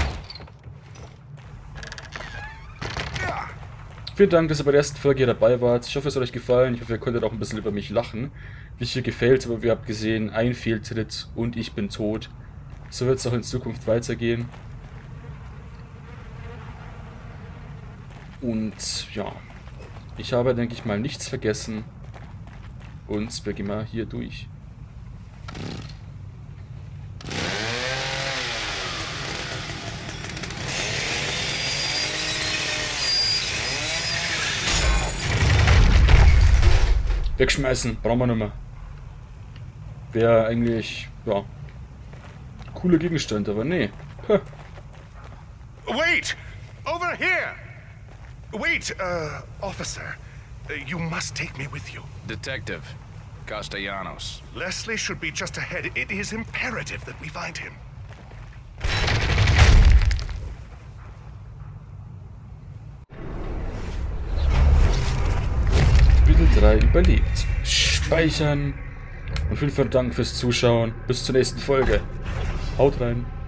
Speaker 1: Vielen Dank, dass ihr bei der ersten Folge hier dabei wart. Ich hoffe, es hat euch gefallen. Ich hoffe, ihr konntet auch ein bisschen über mich lachen. Nicht viel gefällt, aber wir habt gesehen, ein Fehltritt und ich bin tot. So wird es auch in Zukunft weitergehen. Und ja, ich habe, denke ich mal, nichts vergessen. Und wir gehen mal hier durch. Wegschmeißen, brauchen wir nicht mehr. Wäre eigentlich, ja, cooler Gegenstand, aber nee. Huh.
Speaker 7: Wait! Over here! Wait, uh, officer. You must take me with you.
Speaker 5: Detective Castellanos.
Speaker 7: Leslie should be just ahead. It is imperative that we find him.
Speaker 1: Kapitel drei überlebt. Speichern. Und vielen Dank fürs Zuschauen. Bis zur nächsten Folge. Haut rein.